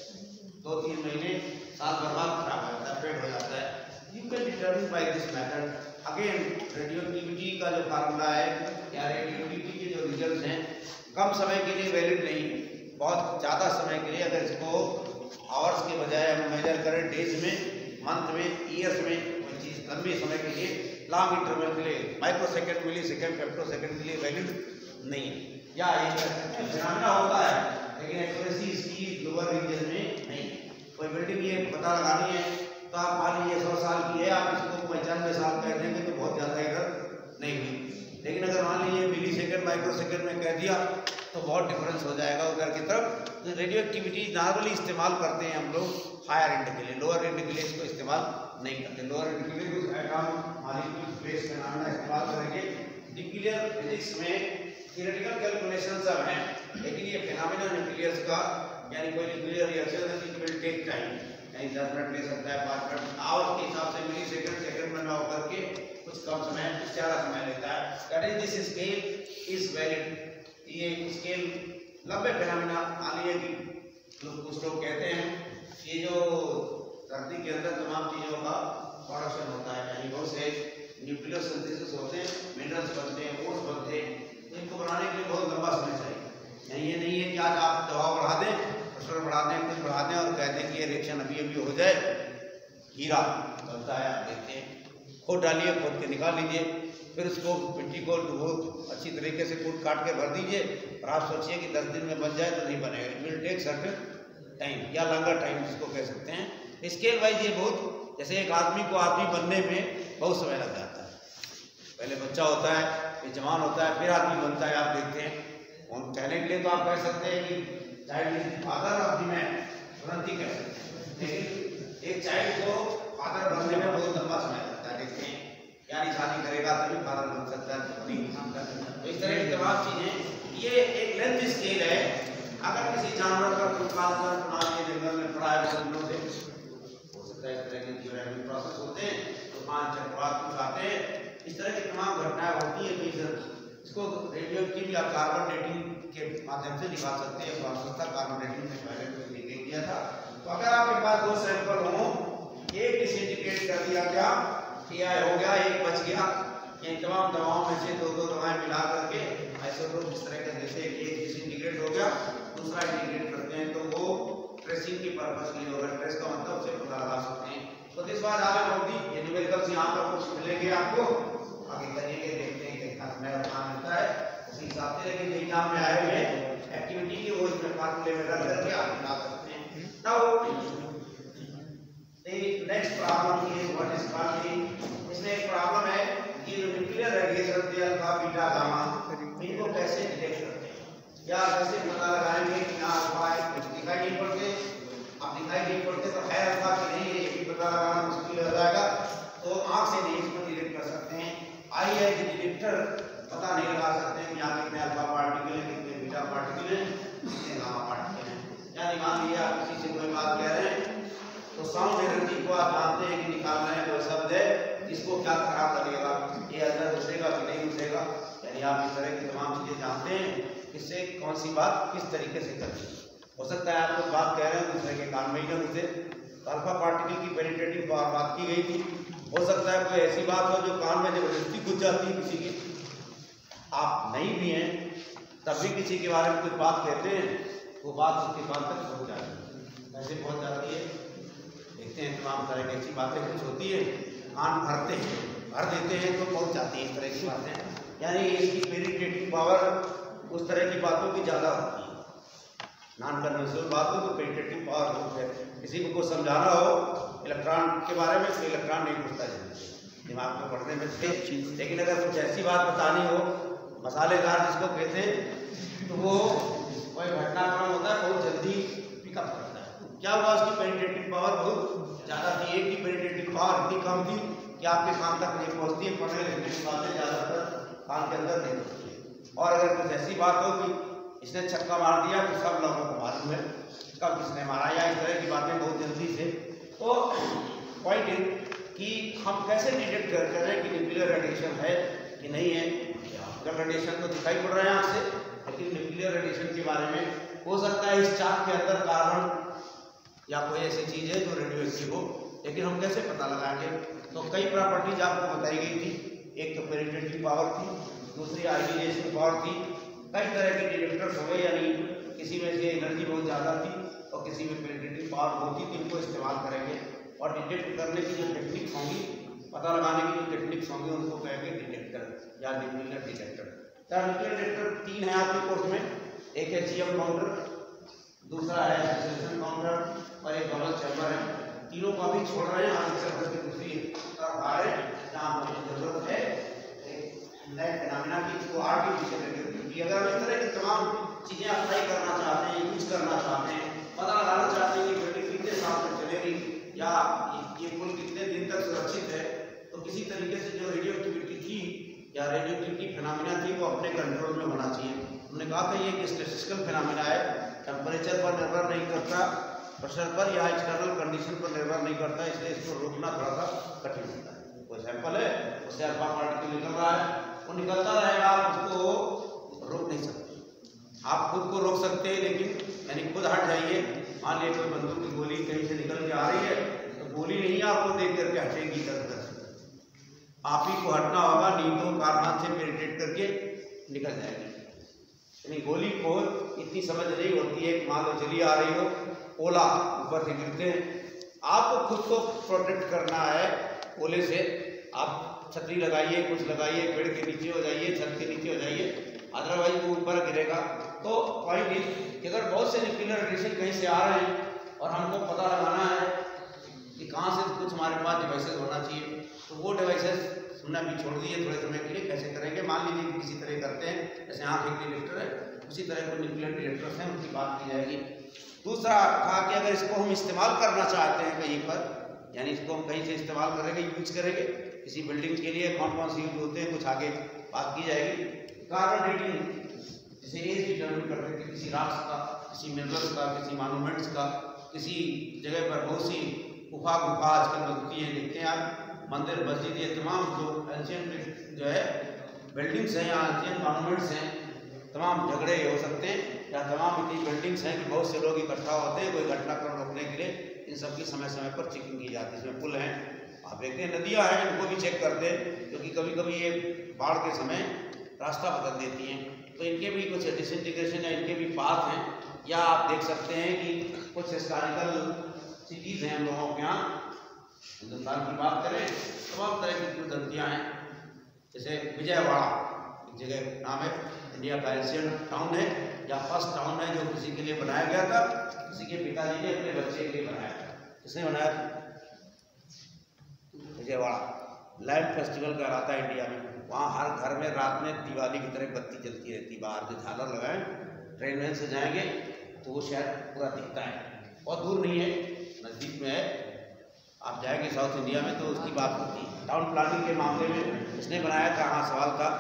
2-3 महीने साल भर बाद खराब हो जाता है, फेड हो जाता है। You can determine by this method. Again radioactivity का जो फार्मूला है या रेडियोएक्टिविटी के जो रिजल्ट हैं कम समय के लिए वैलिड नहीं है, बहुत ज़्यादा समय के लिए अगर इसको आवर्स के बजाय हम मेजर करें डेज में, मंथ में, ईयर्स में, कोई चीज़ लंबे समय के लिए, लॉन्ग इंटरवल के लिए, माइक्रोसेकंड, मिलीसेकंड, फेक्टोसेकंड के लिए वैलिड नहीं है। या एक फिनोमेना होता है लेकिन एक्यूरेसी इसकी लोअर रीजन में नहीं। कोई बिल्डिंग ये पता लगानी है तो आप मान लीजिए 100 साल की है, आप इसको 95 साल कह देंगे तो बहुत ज़्यादा इधर नहीं हुई। लेकिन अगर मान लीजिए मिली सेकेंड माइक्रो सेकेंड में कह दिया तो बहुत डिफरेंस हो जाएगा उधर की तरफ। तो रेडियो एक्टिविटी नॉर्मली इस्तेमाल करते हैं हम लोग हायर एंड के लिए, लोअर एंड के लिए इसको इस्तेमाल नहीं करते। लोअर एंड के लिए कुछ एटॉम मॉलिक्यूल स्पेस फिनोमेना इस्तेमाल करेंगे। न्यूक्लियर फिजिक्स में थियोरेटिकल कैलकुलेशन सब हैं, लेकिन ये फिनोमेना न्यूक्लियर्स का यानी कोई न्यूक्लियर रिएक्शन है इट विल टेक टाइम, यानी 10 मिनट ले सकता है, 5 मिनट, आवर्स के हिसाब से मिली सेकंड में ना होकर के कुछ कम समय, कुछ ज़्यादा समय लेता है। That is this scale is valid. ये स्केल लंबे फिनोमेना मान लीजिए कि कुछ लोग कहते हैं ये जो धरती के अंदर तमाम चीज़ों का प्रोडक्शन होता है, यानी बहुत से न्यूक्लियर सिंथेसिस होते हैं, मिनरल्स बनते हैं, ओट्स बनते हैं, तो इनको बनाने के लिए बहुत लंबा समय चाहिए। यानी ये नहीं है कि आज आप दबाव बढ़ा दें, प्रेशर बढ़ा दें, कुछ बढ़ा दें और कह दें कि ये रिएक्शन अभी अभी हो जाए। हीरा बनता है, आप देखते हैं, खोद डालिए, खोद के निकाल लीजिए, फिर उसको मिट्टी को बहुत अच्छी तरीके से कूट काट के भर दीजिए और आप सोचिए कि 10 दिन में बन जाए तो नहीं बनेगा, it will take certain time या लॉन्गर टाइम जिसको कह सकते हैं। स्केल वाइज ये बहुत, जैसे एक आदमी को आदमी बनने में बहुत समय लग जाता है, पहले बच्चा होता है, फिर जवान होता है, फिर आदमी बनता है। आप देखते हैं और कहने के लिए तो आप कह सकते हैं कि child is father of the man, तुरंत ही कह सकते हैं, लेकिन एक चाइल्ड को फादर बनने में बहुत लंबा समय लगता है। देखते हैं यानी शादी करेगा तभी फादर बन सकता है, तो इस तरह की तमाम चीज़ें, ये एक लेंथ स्केल है। अगर किसी जानवर का उत्पादन मान लीजिए जंगल में पड़ा है, जंगलों से हो सकता है इस तरह के जो प्रोसेस होते हैं, तो तूफान, चक्रवात कुछ आते हैं, इस तरह की तमाम घटनाएं होती है। तो इसको रेडियो एक्टिव या कार्बन डेटिंग के माध्यम से निकाल सकते हैं। आवश्यकता कार्बन डेटिंग में पहले तो लिख दिया था। तो अगर आपके पास 2 सैंपल हो, एक डिसइंटीग्रेट कर दिया, क्या किया हो गया, एक बच गया, इन तमाम दवाओं में से 2 दवाएं मिला करके आइसोटोप इस तरह का, जैसे एक डिसइंटीग्रेट हो गया, दूसरा इंटीग्रेट करते हैं, तो वो ट्रेसिंग के पर्पस के लिए होगा। ट्रेस का मतलब से पता लगा सकते हैं। तो दिस बार आगे बढ़ती ये न्यूमेरिकल्स यहाँ पर कुछ मिलेंगे आपको, आगे करेंगे, देखते हैं कितना समय और काम मिलता है, उसी हिसाब से। लेकिन यही काम में आए हुए एक्टिविटी की वो इसमें फार्मूले में रख करके आप बना सकते हैं। Now the next problem is what is called the, इसमें एक प्रॉब्लम है कि न्यूक्लियर रेडिएशन के अल्फा बीटा गामा इनको कैसे डिटेक्ट करते हैं या कैसे पता लगाएंगे कि ना अल्फा है, कुछ दिखाई नहीं पड़ते। अब दिखाई नहीं पड़ते तो है अल्फा कि नहीं है, ये भी पता लगाना मुश्किल हो जाएगा। तो आंख से नहीं इसको डिटेक्ट कर सकते हैं। आई है कि डिटेक्टर पता नहीं लगा सकते हैं कि यहाँ कितने अल्फा पार्टिकल हैं, कितने बीटा पार्टिकल हैं, कितने गामा पार्टिकल हैं। यानी मान लीजिए आप किसी से कोई बात कह रहे हैं तो साउंड एनर्जी को आप जानते हैं कि निकालना है, कोई शब्द है जिसको क्या खराब करेगा, ये अंदर घुसेगा कि नहीं घुसेगा। यानी आप इस तरह की तमाम चीजें जानते हैं, किससे कौन सी बात किस तरीके से करनी है। हो सकता है आप लोग बात कह रहे हैं दूसरे के कान में ही ना घुसे, अल्फा पार्टिकल की पेनिट्रेटिंग पावर बात की गई थी। हो सकता है कोई ऐसी बात हो जो कान में जबरदस्ती घुस जाती है किसी की, आप नहीं भी हैं तब भी किसी के बारे में कुछ बात कहते हैं, वो बात उसके कान तक पहुँच जाती है। ऐसे पहुँच जाती है, देखते हैं तमाम तरह की अच्छी बातें कुछ होती है, कान भर देते हैं तो पहुंच जाती है इस तरह की बातें। यानी इसकी पेनिट्रेटिंग पावर उस तरह की बातों की ज़्यादा होती है। नॉन कन्वेंशनल बात हो तो पेनिट्रेटिंग पावर बहुत है। किसी को समझाना हो इलेक्ट्रॉन के बारे में तो इलेक्ट्रॉन नहीं घुसता दिमाग में पढ़ने में से। लेकिन अगर कुछ ऐसी बात बतानी हो, मसालेदार जिसको कहते हैं, तो वो कोई घटनाक्रम होता है बहुत जल्दी पिकअप करता है। क्या हुआ, उसकी पेनिट्रेटिंग पावर बहुत ज़्यादा थी। एक की पेनिट्रेटिंग पावर इतनी कम थी कि आपके कान तक नहीं पहुँचती है, पढ़ने लिखने की बातें ज़्यादातर कान के अंदर नहीं पहुँचती है। और अगर कुछ ऐसी बात हो कि इसने छक्का मार दिया तो सब लोगों को मालूम है कब किसने मारा, या इस तरह की बातें बहुत जल्दी से। तो पॉइंट है कि हम कैसे डिटेक्ट करें कि न्यूक्लियर रेडिएशन है कि नहीं है। अगर रेडिएशन तो दिखाई पड़ रहा है आँख से, लेकिन न्यूक्लियर रेडिएशन के बारे में हो सकता है इस चाक के अंदर कार्बन या कोई ऐसी चीज़ है जो रेडियो एक्टिव हो, लेकिन हम कैसे पता लगाएंगे। तो कई प्रॉपर्टीज आपको बताई गई थी, एक तो पेनिट्रेटिंग पावर थी, दूसरी आयोनाइजेशन पावर थी। कई तरह के डिटेक्टर्स हो गए, यानी किसी में से एनर्जी बहुत ज़्यादा थी और किसी में पेनिट्रेटिंग पावर बहुत थी, इनको इस्तेमाल करेंगे। और डिटेक्ट करने की जो टेक्निक्स होंगी, पता लगाने की जो टेक्निक्स होंगी, उनको कहेंगे डिटेक्टर या न्यूक्लियर डिटेक्टर। क्या न्यूक्लियर डिटेक्टर 3 है आपके कोर्स में, एक है GM काउंटर, दूसरा है एक्सेलेरेशन काउंटर और एक डबल चैम्बर है। तीनों को अभी छोड़ रहे हैं, आगे चल करके दूसरी तरफ आ रहे हैं जहाँ मुझे जरूरत है नए फिनोमेना की, इसको आर्टिफिशियल रेडियोएक्टिविटी। अगर हम इस तरह की तमाम चीज़ें अप्लाई करना चाहते हैं, यूज करना चाहते हैं, पता लगाना चाहते हैं कि बैटरी कितने साल तक चलेगी या ये पुल कितने दिन तक सुरक्षित है, तो किसी तरीके से जो रेडियोएक्टिविटी थी या रेडियोएक्टिविटी फिनोमेना थी वो अपने कंट्रोल में होना चाहिए। हमने कहा था ये एक स्टैटिस्टिकल फिनोमेना है, टेम्परेचर पर निर्भर नहीं करता, प्रेशर पर या एक्सटर्नल कंडीशन पर निर्भर नहीं करता, इसलिए इसको रोकना थोड़ा सा कठिन होता है। कोई सैंपल है उससे अल्फा पार्टिकल निकल रहा है, वो निकलता रहेगा, आप उसको रोक नहीं सकते। आप खुद को रोक सकते हैं, लेकिन यानी खुद हट जाइए। मान लीजिए कोई बंदूक की गोली कहीं से निकल के आ रही है, तो गोली नहीं आपको देख करके हटेगी इधर-उधर, आप ही को हटना होगा, नहीं तो कारनाम से पेनिट्रेट करके निकल जाएगी। यानी गोली को इतनी समझ नहीं होती है कि मान लो चली आ रही हो, ओला ऊपर से गिरते हैं, आपको खुद को प्रोटेक्ट करना है ओले से। आप छतरी लगाइए, कुछ लगाइए, पेड़ के नीचे हो जाइए, छत के नीचे हो जाइए, अदरवाइज वो ऊपर गिरेगा। तो पॉइंट इज कि अगर बहुत से न्यूक्लियर रेडिएशन कहीं से आ रहे हैं और हमको पता लगाना है कि कहाँ से कुछ हमारे पास डिवाइसेस होना चाहिए, तो वो डिवाइसेस हमने अभी छोड़ दिए थोड़े समय के लिए। कैसे करेंगे, मान लीजिए कि किसी तरह करते हैं, जैसे आँख एक डिटेक्टर है, उसी तरह कोई न्यूक्लियर डिटेक्टर्स हैं, उनकी बात की जाएगी। दूसरा कहा कि अगर इसको हम इस्तेमाल करना चाहते हैं कहीं पर, यानी इसको हम कहीं से इस्तेमाल करेंगे, यूज करेंगे किसी बिल्डिंग के लिए, कौन कौन से यूज होते हैं कुछ आगे बात की जाएगी। कार्बन डेटिंग जैसे एज डिटर्मिन करते हैं किसी रॉक्स का, किसी मिनरल्स का, किसी मॉन्यूमेंट्स का, किसी जगह पर बहुत सी गुफा आजकल बनती है, देखते हैं आप, मंदिर मस्जिद ये तमाम जो एंशियंट जो है बिल्डिंग्स हैं या एंशियंट मॉन्यूमेंट्स हैं, तमाम झगड़े हो सकते हैं या तमाम इतनी बिल्डिंग्स हैं कि बहुत से लोग इकट्ठा होते हैं कोई घटनाक्रम रोकने के लिए। इन सब की समय समय पर चेकिंग की जाती है। इसमें पुल हैं, आप देखते हैं, नदियाँ हैं, इनको भी चेक करते हैं क्योंकि कभी कभी ये बाढ़ के समय रास्ता बदल देती हैं, तो इनके भी कुछ डिसइंटीग्रेशन है, इनके भी पाथ हैं। या आप देख सकते हैं कि कुछ हिस्टोरिकल सिटीज़ हैं हम लोगों के यहाँ, हिंदुस्तान की बात करें तमाम तरह की किंवदंतियाँ हैं। जैसे विजयवाड़ा एक जगह नाम है, इंडिया का एशियन टाउन है, या फर्स्ट टाउन है जो किसी के लिए बनाया गया था, किसी के पिताजी ने अपने बच्चे के लिए बनाया था। किसने बनाया था? विजयवाड़ा। लैंप फेस्टिवल कहलाता है इंडिया में। वहाँ हर घर में रात में दिवाली की तरह बत्ती जलती रहती, बाहर से झालर लगाएं, ट्रेन वेन से जाएंगे तो वो शहर पूरा दिखता है, बहुत दूर नहीं है, नज़दीक में है। आप जाएंगे साउथ इंडिया में तो उसकी बात होती है। टाउन प्लानिंग के मामले में किसने बनाया था? हाँ, सवाल था,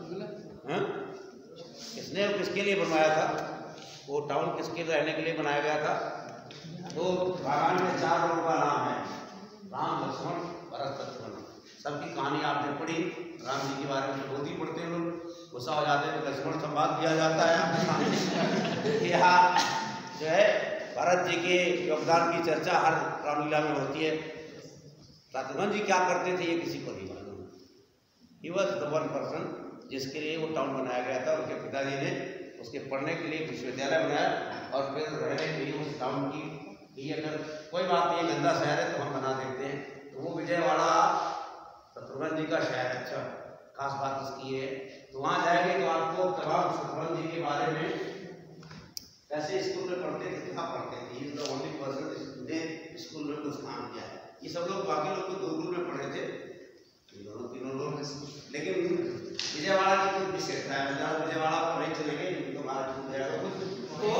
किसने और किसके लिए बनवाया था? वो टाउन किसके रहने के लिए बनाया गया था? तो रामायण में 4 लोगों का नाम है, राम, लक्ष्मण, भरत, शत्रुघ्न। सबकी कहानी आपने पढ़ी, राम जी के बारे में बहुत ही पढ़ते हैं लोग, गुस्सा हो जाते हैं तो लक्ष्मण संवाद दिया जाता है आपके सामने। यहाँ जो है भरत जी के योगदान की चर्चा हर रामलीला में होती है। शत्रुघ्न जी क्या करते थे ये किसी को नहीं मालूम। He was the one person जिसके लिए वो टाउन बनाया गया था। उनके पिताजी ने उसके पढ़ने के लिए विश्वविद्यालय बनाया और फिर रहने के लिए उस टाउन की कि अगर कोई बात नहीं, गंदा शहर है तो हम बना देते हैं। तो वो विजयवाड़ा शत्रुघ्न जी का शहर है। अच्छा, खास बात इसकी है, तो वहाँ जाएंगे तो आपको तमाम शत्रुघ्न जी के बारे में कैसे स्कूल में पढ़ते थे, क्या पढ़ते थे, इज द ओनली पर्सन जिसने स्कूल में कुछ काम किया है। ये सब लोग बाकी लोग तो दूर में पढ़े थे, दोनों तीनों लोग, लेकिन विजयवाड़ा की कुछ विशेषता है। विजयवाड़ा पर नहीं चलेंगे, तो हमारा छूट जाएगा कुछ। तो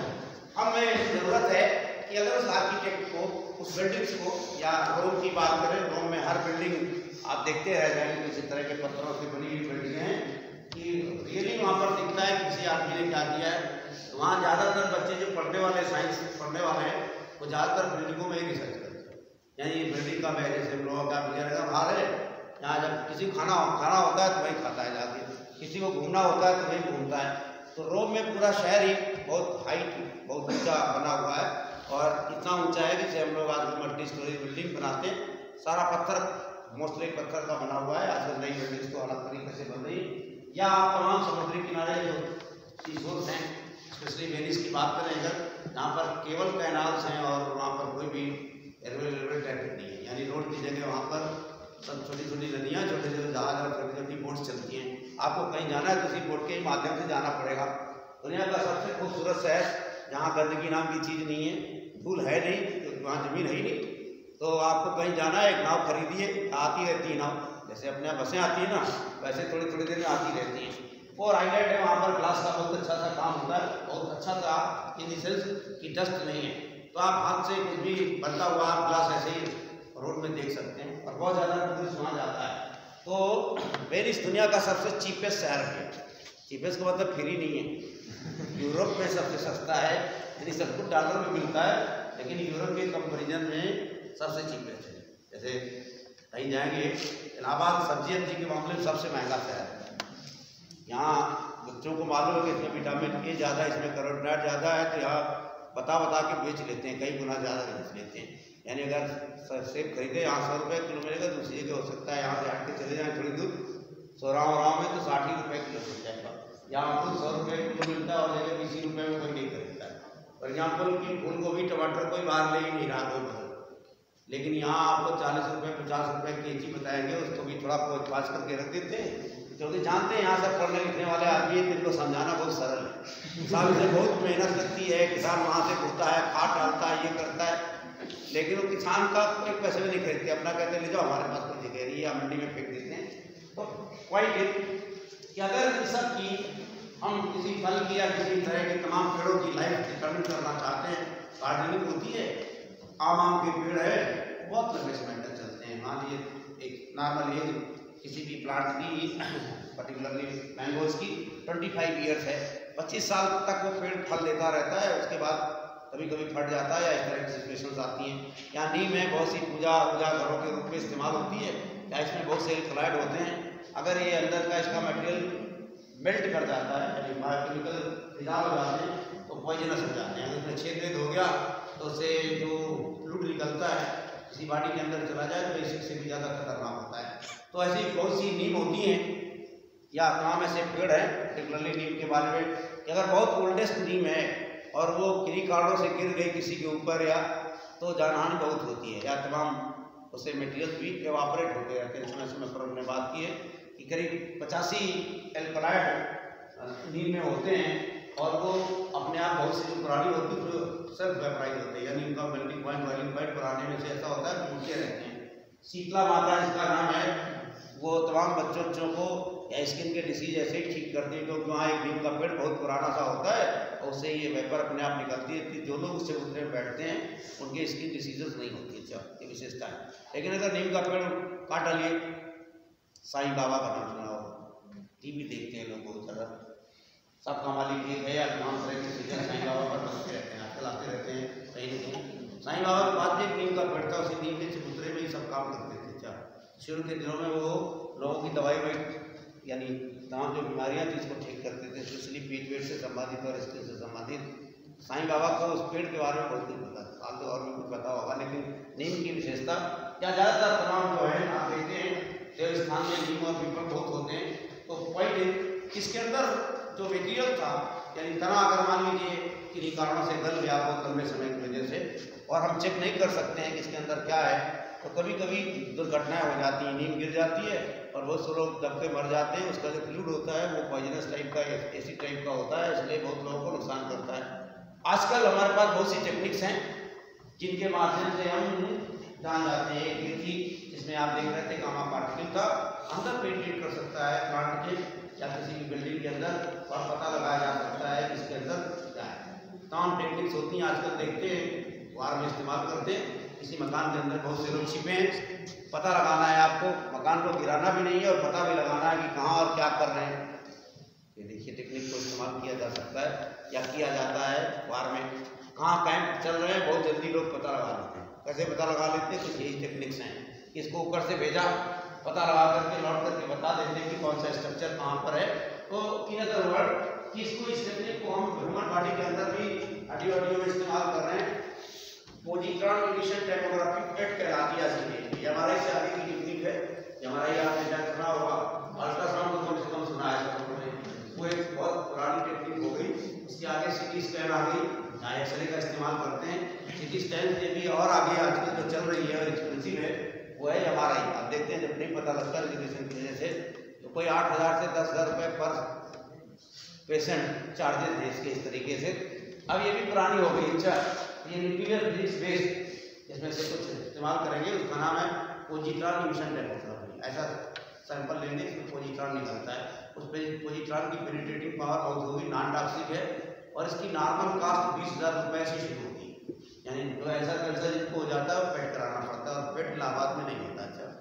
हमें जरूरत है कि अगर उस आर्किटेक्ट को, उस बिल्डिंग्स को, या रोम की बात करें, रोम में हर बिल्डिंग आप देखते रह जाएंगे किसी तरह के पत्थरों से बनी हुई बिल्डिंगें हैं कि रियली वहाँ पर दिखता है कि किसी आदमी ने क्या किया है। तो वहाँ ज़्यादातर बच्चे जो पढ़ने वाले, साइंस पढ़ने वाले हैं, वो ज़्यादातर बिल्डिंगों में ही रिसर्च करते हैं। यानी बिल्डिंग का मैं जैसे हम लोगों का विजयनगर बाहर है, यहाँ जब किसी को खाना होता है तो वही खाता है जाके, किसी को घूमना होता है तो वही घूमता है। तो रोम में पूरा शहर ही बहुत हाइट, बहुत ऊंचा बना हुआ है, और इतना ऊंचा है कि जैसे हम लोग आज मल्टी स्टोरी बिल्डिंग बनाते हैं, सारा पत्थर, मोस्टली पत्थर का बना हुआ है। आजकल नई बिल्डिंग्स तो अलग तरीके से बन रही है। या आप तमाम समुद्री किनारे जो सीशोर्स हैं, स्पेशली वेनिस की बात करें अगर, जहाँ पर केवल कैनाल्स हैं और वहाँ पर कोई भी रेलवे ट्रैफिक नहीं है, यानी रोड की जगह वहाँ पर सब छोटी छोटी नदियाँ, छोटे छोटे जहाज और छोटी छोटी बोट्स चलती हैं। आपको कहीं जाना है तो उसी बोट के ही माध्यम से जाना पड़ेगा। दुनिया का सबसे खूबसूरत शहर जहाँ गंदगी नाम की चीज़ नहीं है, धूल है नहीं, क्योंकि वहाँ ज़मीन है ही नहीं। तो आपको कहीं जाना है, एक नाव खरीदिए, आती रहती है नाव, जैसे अपने यहाँ बसें आती है ना, वैसे थोड़ी थोड़ी देर में आती रहती हैं। और आइलैंड है, वहाँ पर ग्लास का बहुत अच्छा सा काम होता है, बहुत अच्छा सा, इन द सेंस कि डस्ट नहीं है, तो आप हाथ से कुछ भी बनता हुआ आप ग्लास ऐसे ही रोड में देख सकते हैं, और बहुत ज़्यादा टूरिस्ट वहाँ जाता है। तो वेनिस दुनिया का सबसे चीपेस्ट शहर है। चीपेस्ट का मतलब फ्री नहीं है, यूरोप में सबसे सस्ता है, यानी सब कुछ डॉलर में मिलता है, लेकिन यूरोप के कंपेरिजन में सबसे चीपेस्ट है। जैसे कहीं जाएंगे, इलाहाबाद सब्जी के मामले में सबसे महंगा शहर है। यहाँ बच्चों को मालूम है कि इसमें विटामिन ए ज़्यादा, इसमें कार्बोहाइड्रेट ज़्यादा है, तो यहाँ बता के बेच लेते हैं, कई गुना ज़्यादा बेच लेते हैं। यानी अगर सेब खरीदे यहाँ 100 रुपये किलो मिलेगा, दूसरी जगह हो सकता है यहाँ से हट के चले जाएँ थोड़ी दूर, सोराव में तो 60 रुपये किलो मिल जाएगा। यहाँ खुद 100 रुपये किलो मिलता है और जगह 20 रुपये में कोई नहीं खरीदता है। और यहाँ पर की फूल गोभी, टमाटर कोई बाहर ले ही नहीं रहा कोई बाहर, लेकिन यहाँ आपको 40 रुपये 50 रुपये केजी बताएंगे, उसको भी थोड़ा पाँच करके रख देते हैं, क्योंकि जानते हैं यहाँ सब पढ़ने लिखने वाले आदमी हैं, इनको समझाना बहुत सरल है। किसान से बहुत मेहनत लगती है, किसान वहाँ से घुसता है, खाद डालता है, ये करता है, लेकिन वो किसान का एक पैसे में नहीं खरीदते, अपना कहते ले जाओ हमारे पास कोई जगह रही है, या मंडी में फेंक देते हैं। तो पॉइंट है कि अगर इस सब की हम किसी फल की या किसी तरह के तमाम पेड़ों की लाइफ डिटर्मिन करना चाहते हैं, गार्डनिंग होती है, आम के पेड़ है, बहुत लंबे समय तक चलते हैं। मान लीजिए एक नॉर्मल एज किसी भी प्लांट की, पर्टिकुलरली मैंगोज की 25 ईयर्स है, 25 साल तक वो पेड़ फल देता रहता है, उसके बाद कभी कभी फट जाता है या इस तरह की सिचुएशंस आती हैं। या नीम है बहुत सी पूजा घरों के रूप में इस्तेमाल होती है, या इसमें बहुत से एल्कलाइड होते हैं। अगर ये अंदर का इसका मटेरियल मेल्ट कर जाता है यानी बायोकेमिकल फिजाल हो जाते हैं तो पॉइजनस हो जाते हैं। अगर उसमें छेद हो गया तो उससे जो फ्लूइड निकलता है किसी बॉडी के अंदर चला जाए तो इससे भी ज़्यादा खतरनाक होता है। तो ऐसी बहुत सी नीम होती हैं या तमाम ऐसे पेड़ हैं पर्टिकुलरली नीम के बारे में कि अगर बहुत ओल्डेस्ट नीम है और वो किन्हीं कारणों से गिर गई किसी के ऊपर या तो जानहानि बहुत होती है, या तमाम उससे मटेरियल भी एवापोरेट होते रहते हैं। समय समय पर हमने बात की है कि करीब 85 एल्कलाइड नीम में होते हैं और वो अपने आप बहुत सी जो पुरानी होती है जो सेल्फ वेपराइज होते हैं, यानी उनका मेल्टिंग पॉइंट बॉइलिंग पॉइंट पुराने में से ऐसा होता है कि उठते रहते हैं। शीतला माता जिसका नाम है वो तमाम बच्चों को या स्किन के डिसीज ऐसे ही ठीक करती है क्योंकि वहाँ एक नीम का पेड़ बहुत पुराना सा होता है और उससे ये वेपर अपने आप निकलती है कि जो लोग उससे उतरे बैठते हैं उनके स्किन डिसीजेस नहीं होती है। ये विशेषता है। लेकिन अगर नीम का पेड़ काट डालिए, साईं बाबा का नाम सुना हो, टीवी देखते हैं लोग बहुत ज़्यादा, सबका मालिक एक है या तमाम तरह के चीज़ें साईं बाबा पर रखते रहते हैं, आजकल आते रहते हैं कहीं ना कहीं। साईं बाबा के बाद भी एक नीम का पेड़ था, उसी नीम के चबूतरे में ही सब काम करते थे। अच्छा, शुरू के दिनों में वो लोगों की दवाई यानी तमाम जो बीमारियां थी इसको ठीक करते थे, स्पेशली पेट से संबंधित और स्किन से संबंधित। साईं बाबा को उस पेड़ के बारे में बहुत कुछ पता था, तो और भी कुछ पता होगा, लेकिन नीम की विशेषता या ज़्यादातर तमाम जो है आप देखते हैं देवस्थान में नीम और पीपल बहुत होते हैं। तो पॉइंट इसके अंदर जो मटीरियल था यानी तना अगर मान लीजिए किन्हीं कारणों से गल गया बहुत लंबे समय की वजह से और हम चेक नहीं कर सकते हैं कि इसके अंदर क्या है, तो कभी कभी दुर्घटनाएं हो जाती हैं, नीम गिर जाती है और बहुत से लोग दब के मर जाते हैं। उसका जो फ्लूइड होता है वो पॉइजनस टाइप का एसिड टाइप का होता है, इसलिए बहुत लोगों को नुकसान करता है। आजकल हमारे पास बहुत सी टेक्निक्स हैं जिनके माध्यम से हम जान जाते हैं। एक ये थी जिसमें आप देख रहे थे गामा पार्टिकल था, अंदर पेनिट्रेट कर सकता है प्लांट के या किसी भी बिल्डिंग के अंदर और पता लगाया जा सकता है कि इसके अंदर क्या है। तमाम टेक्निक्स होती हैं, आजकल देखते हैं वार में इस्तेमाल करते हैं। किसी मकान के अंदर बहुत से लोग छिपे हैं, पता लगाना है आपको, मकान को गिराना भी नहीं है और पता भी लगाना है कि कहाँ और क्या कर रहे हैं। ये देखिए टेक्निक को इस्तेमाल किया जा सकता है या किया जाता है वार में। कहाँ कैंप चल रहे हैं बहुत जल्दी लोग पता लगा लेते हैं। कैसे पता लगा लेते हैं? तो यही टेक्निक्स हैं, इसको ऊपर से भेजा, पता लगा करके लौट करके बता देते हैं कि कौन सा स्ट्रक्चर कहाँ पर है। तो इन अदर वर्ड कि इसको इस टेक्निक को हम ह्यूमन बॉडी के अंदर भी ऑडियो में इस्तेमाल कर रहे हैं। पोजिट्रॉन इमिशन टोमोग्राफी पेट कहलाती है असली, ये हमारे से आगे की टेक्निक है। हमारा आपने शायद सुना होगा, अल्ट्रासाउंड को कम से कम सुना है सबने, वो एक बहुत पुरानी टेक्निक हो गई। उसके आगे सिटी स्कैन आ गई, जहाँ एक्सरे का इस्तेमाल करते हैं। सिटी स्कैन से भी और आगे आजकल जो चल रही है और एक्सपेंसिव है वो है MRI। आप देखते हैं जब नहीं पता लगता रेडिएशन की वजह से तो कोई 8,000 से 10,000 रुपये पर पेशेंट चार्जेस हैं इसके इस तरीके से। अब ये भी पुरानी हो गई। अच्छा, ये न्यूक्लियर फिजिक्स बेस्ड इसमें से कुछ इस्तेमाल करेंगे, उसका नाम है पोजिट्रॉन इमिशन टोमोग्राफी। ऐसा सैंपल लेंगे इसमें पोजिट्रॉन निकलता है, उस पर पोजिट्रॉन की पेनिट्रेटिंग पावर बहुत होगी, नॉन टॉक्सिक है और इसकी नॉर्मल कास्ट 20,000 रुपये से शुरू होगी। यानी जो ऐसा कैंसर जिनको हो जाता है वो पेट कराना पड़ता है और पेट इलाहाबाद में नहीं होता।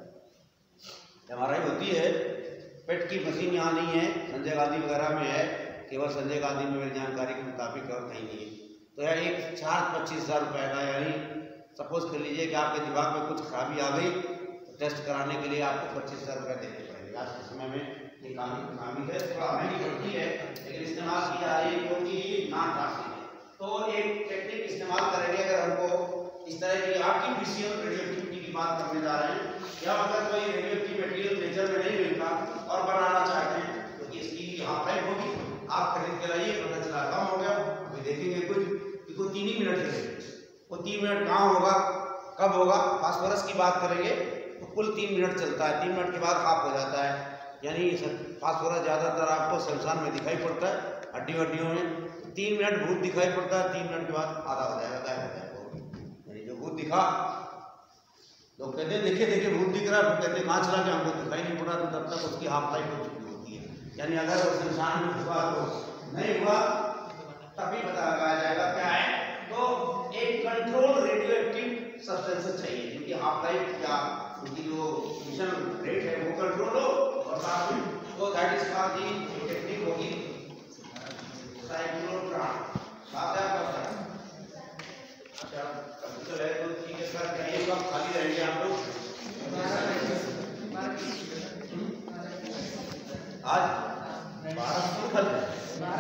अच्छा, MRI होती है, पेट की मशीन यहाँ नहीं है, संजय गांधी वगैरह में है, केवल संजय गांधी में मेरी जानकारी के मुताबिक और कहीं नहीं है। तो यार एक चार्ज 25,000 रुपये का, यानी सपोज कर लीजिए कि आपके दिमाग में कुछ खराबी आ गई तो टेस्ट कराने के लिए आपको 25,000 रुपये देने पड़ेंगे। आज के समय में ये काफी है, थोड़ा महंगी पड़ती है लेकिन इस्तेमाल की जा रही है क्योंकि नॉन टॉक्सिक है। तो एक टेक्निक इस्तेमाल करेंगे अगर हमको इस तरह की आर्टिफिशियल रेडियोएक्टिविटी की बात करने जा रहे हैं, या अगर कोई रेडियोएक्टिव मटेरियल नेचर में नहीं मिलता और बनाना चाहते हैं तो इसकी हाफ लाइफ होगी, आप खरीद के लाइए, पता चला कम हो गया, अभी देखेंगे कुछ 3 ही मिनट चलेगी। वो 3 मिनट कहाँ होगा, कब होगा? फास्फोरस की बात करेंगे तो कुल 3 मिनट चलता है, 3 मिनट के बाद हाफ हो जाता है। यानी फास्फोरस ज़्यादातर आपको शमशान में दिखाई पड़ता है, हड्डियों में। 3 मिनट भूत दिखाई पड़ता है, 3 मिनट के बाद आधा हो जाएगा, गायब हो जाएगा। यानी जो भूत दिखा, लोग कहते हैं देखे भूत दिख रहा है, कहते हैं कहाँ चला गया, हमको दिखाई नहीं पड़ा, तो तब तक उसकी हाफ लाइफ हो चुकी होती है। यानी अगर वो शमशान में हुआ तो नहीं हुआ तभी पता लगाया जाएगा क्या है। तो एक कंट्रोल रेडियोएक्टिव सब्सटेंस चाहिए जिनकी हाफ लाइफ या उनकी जो मिशन रेट है वो कंट्रोल हो और साथ में तो that is called the technique होगी साइक्लोट्रॉन। साथ है आपका आज 12 स्कूल खत्म है।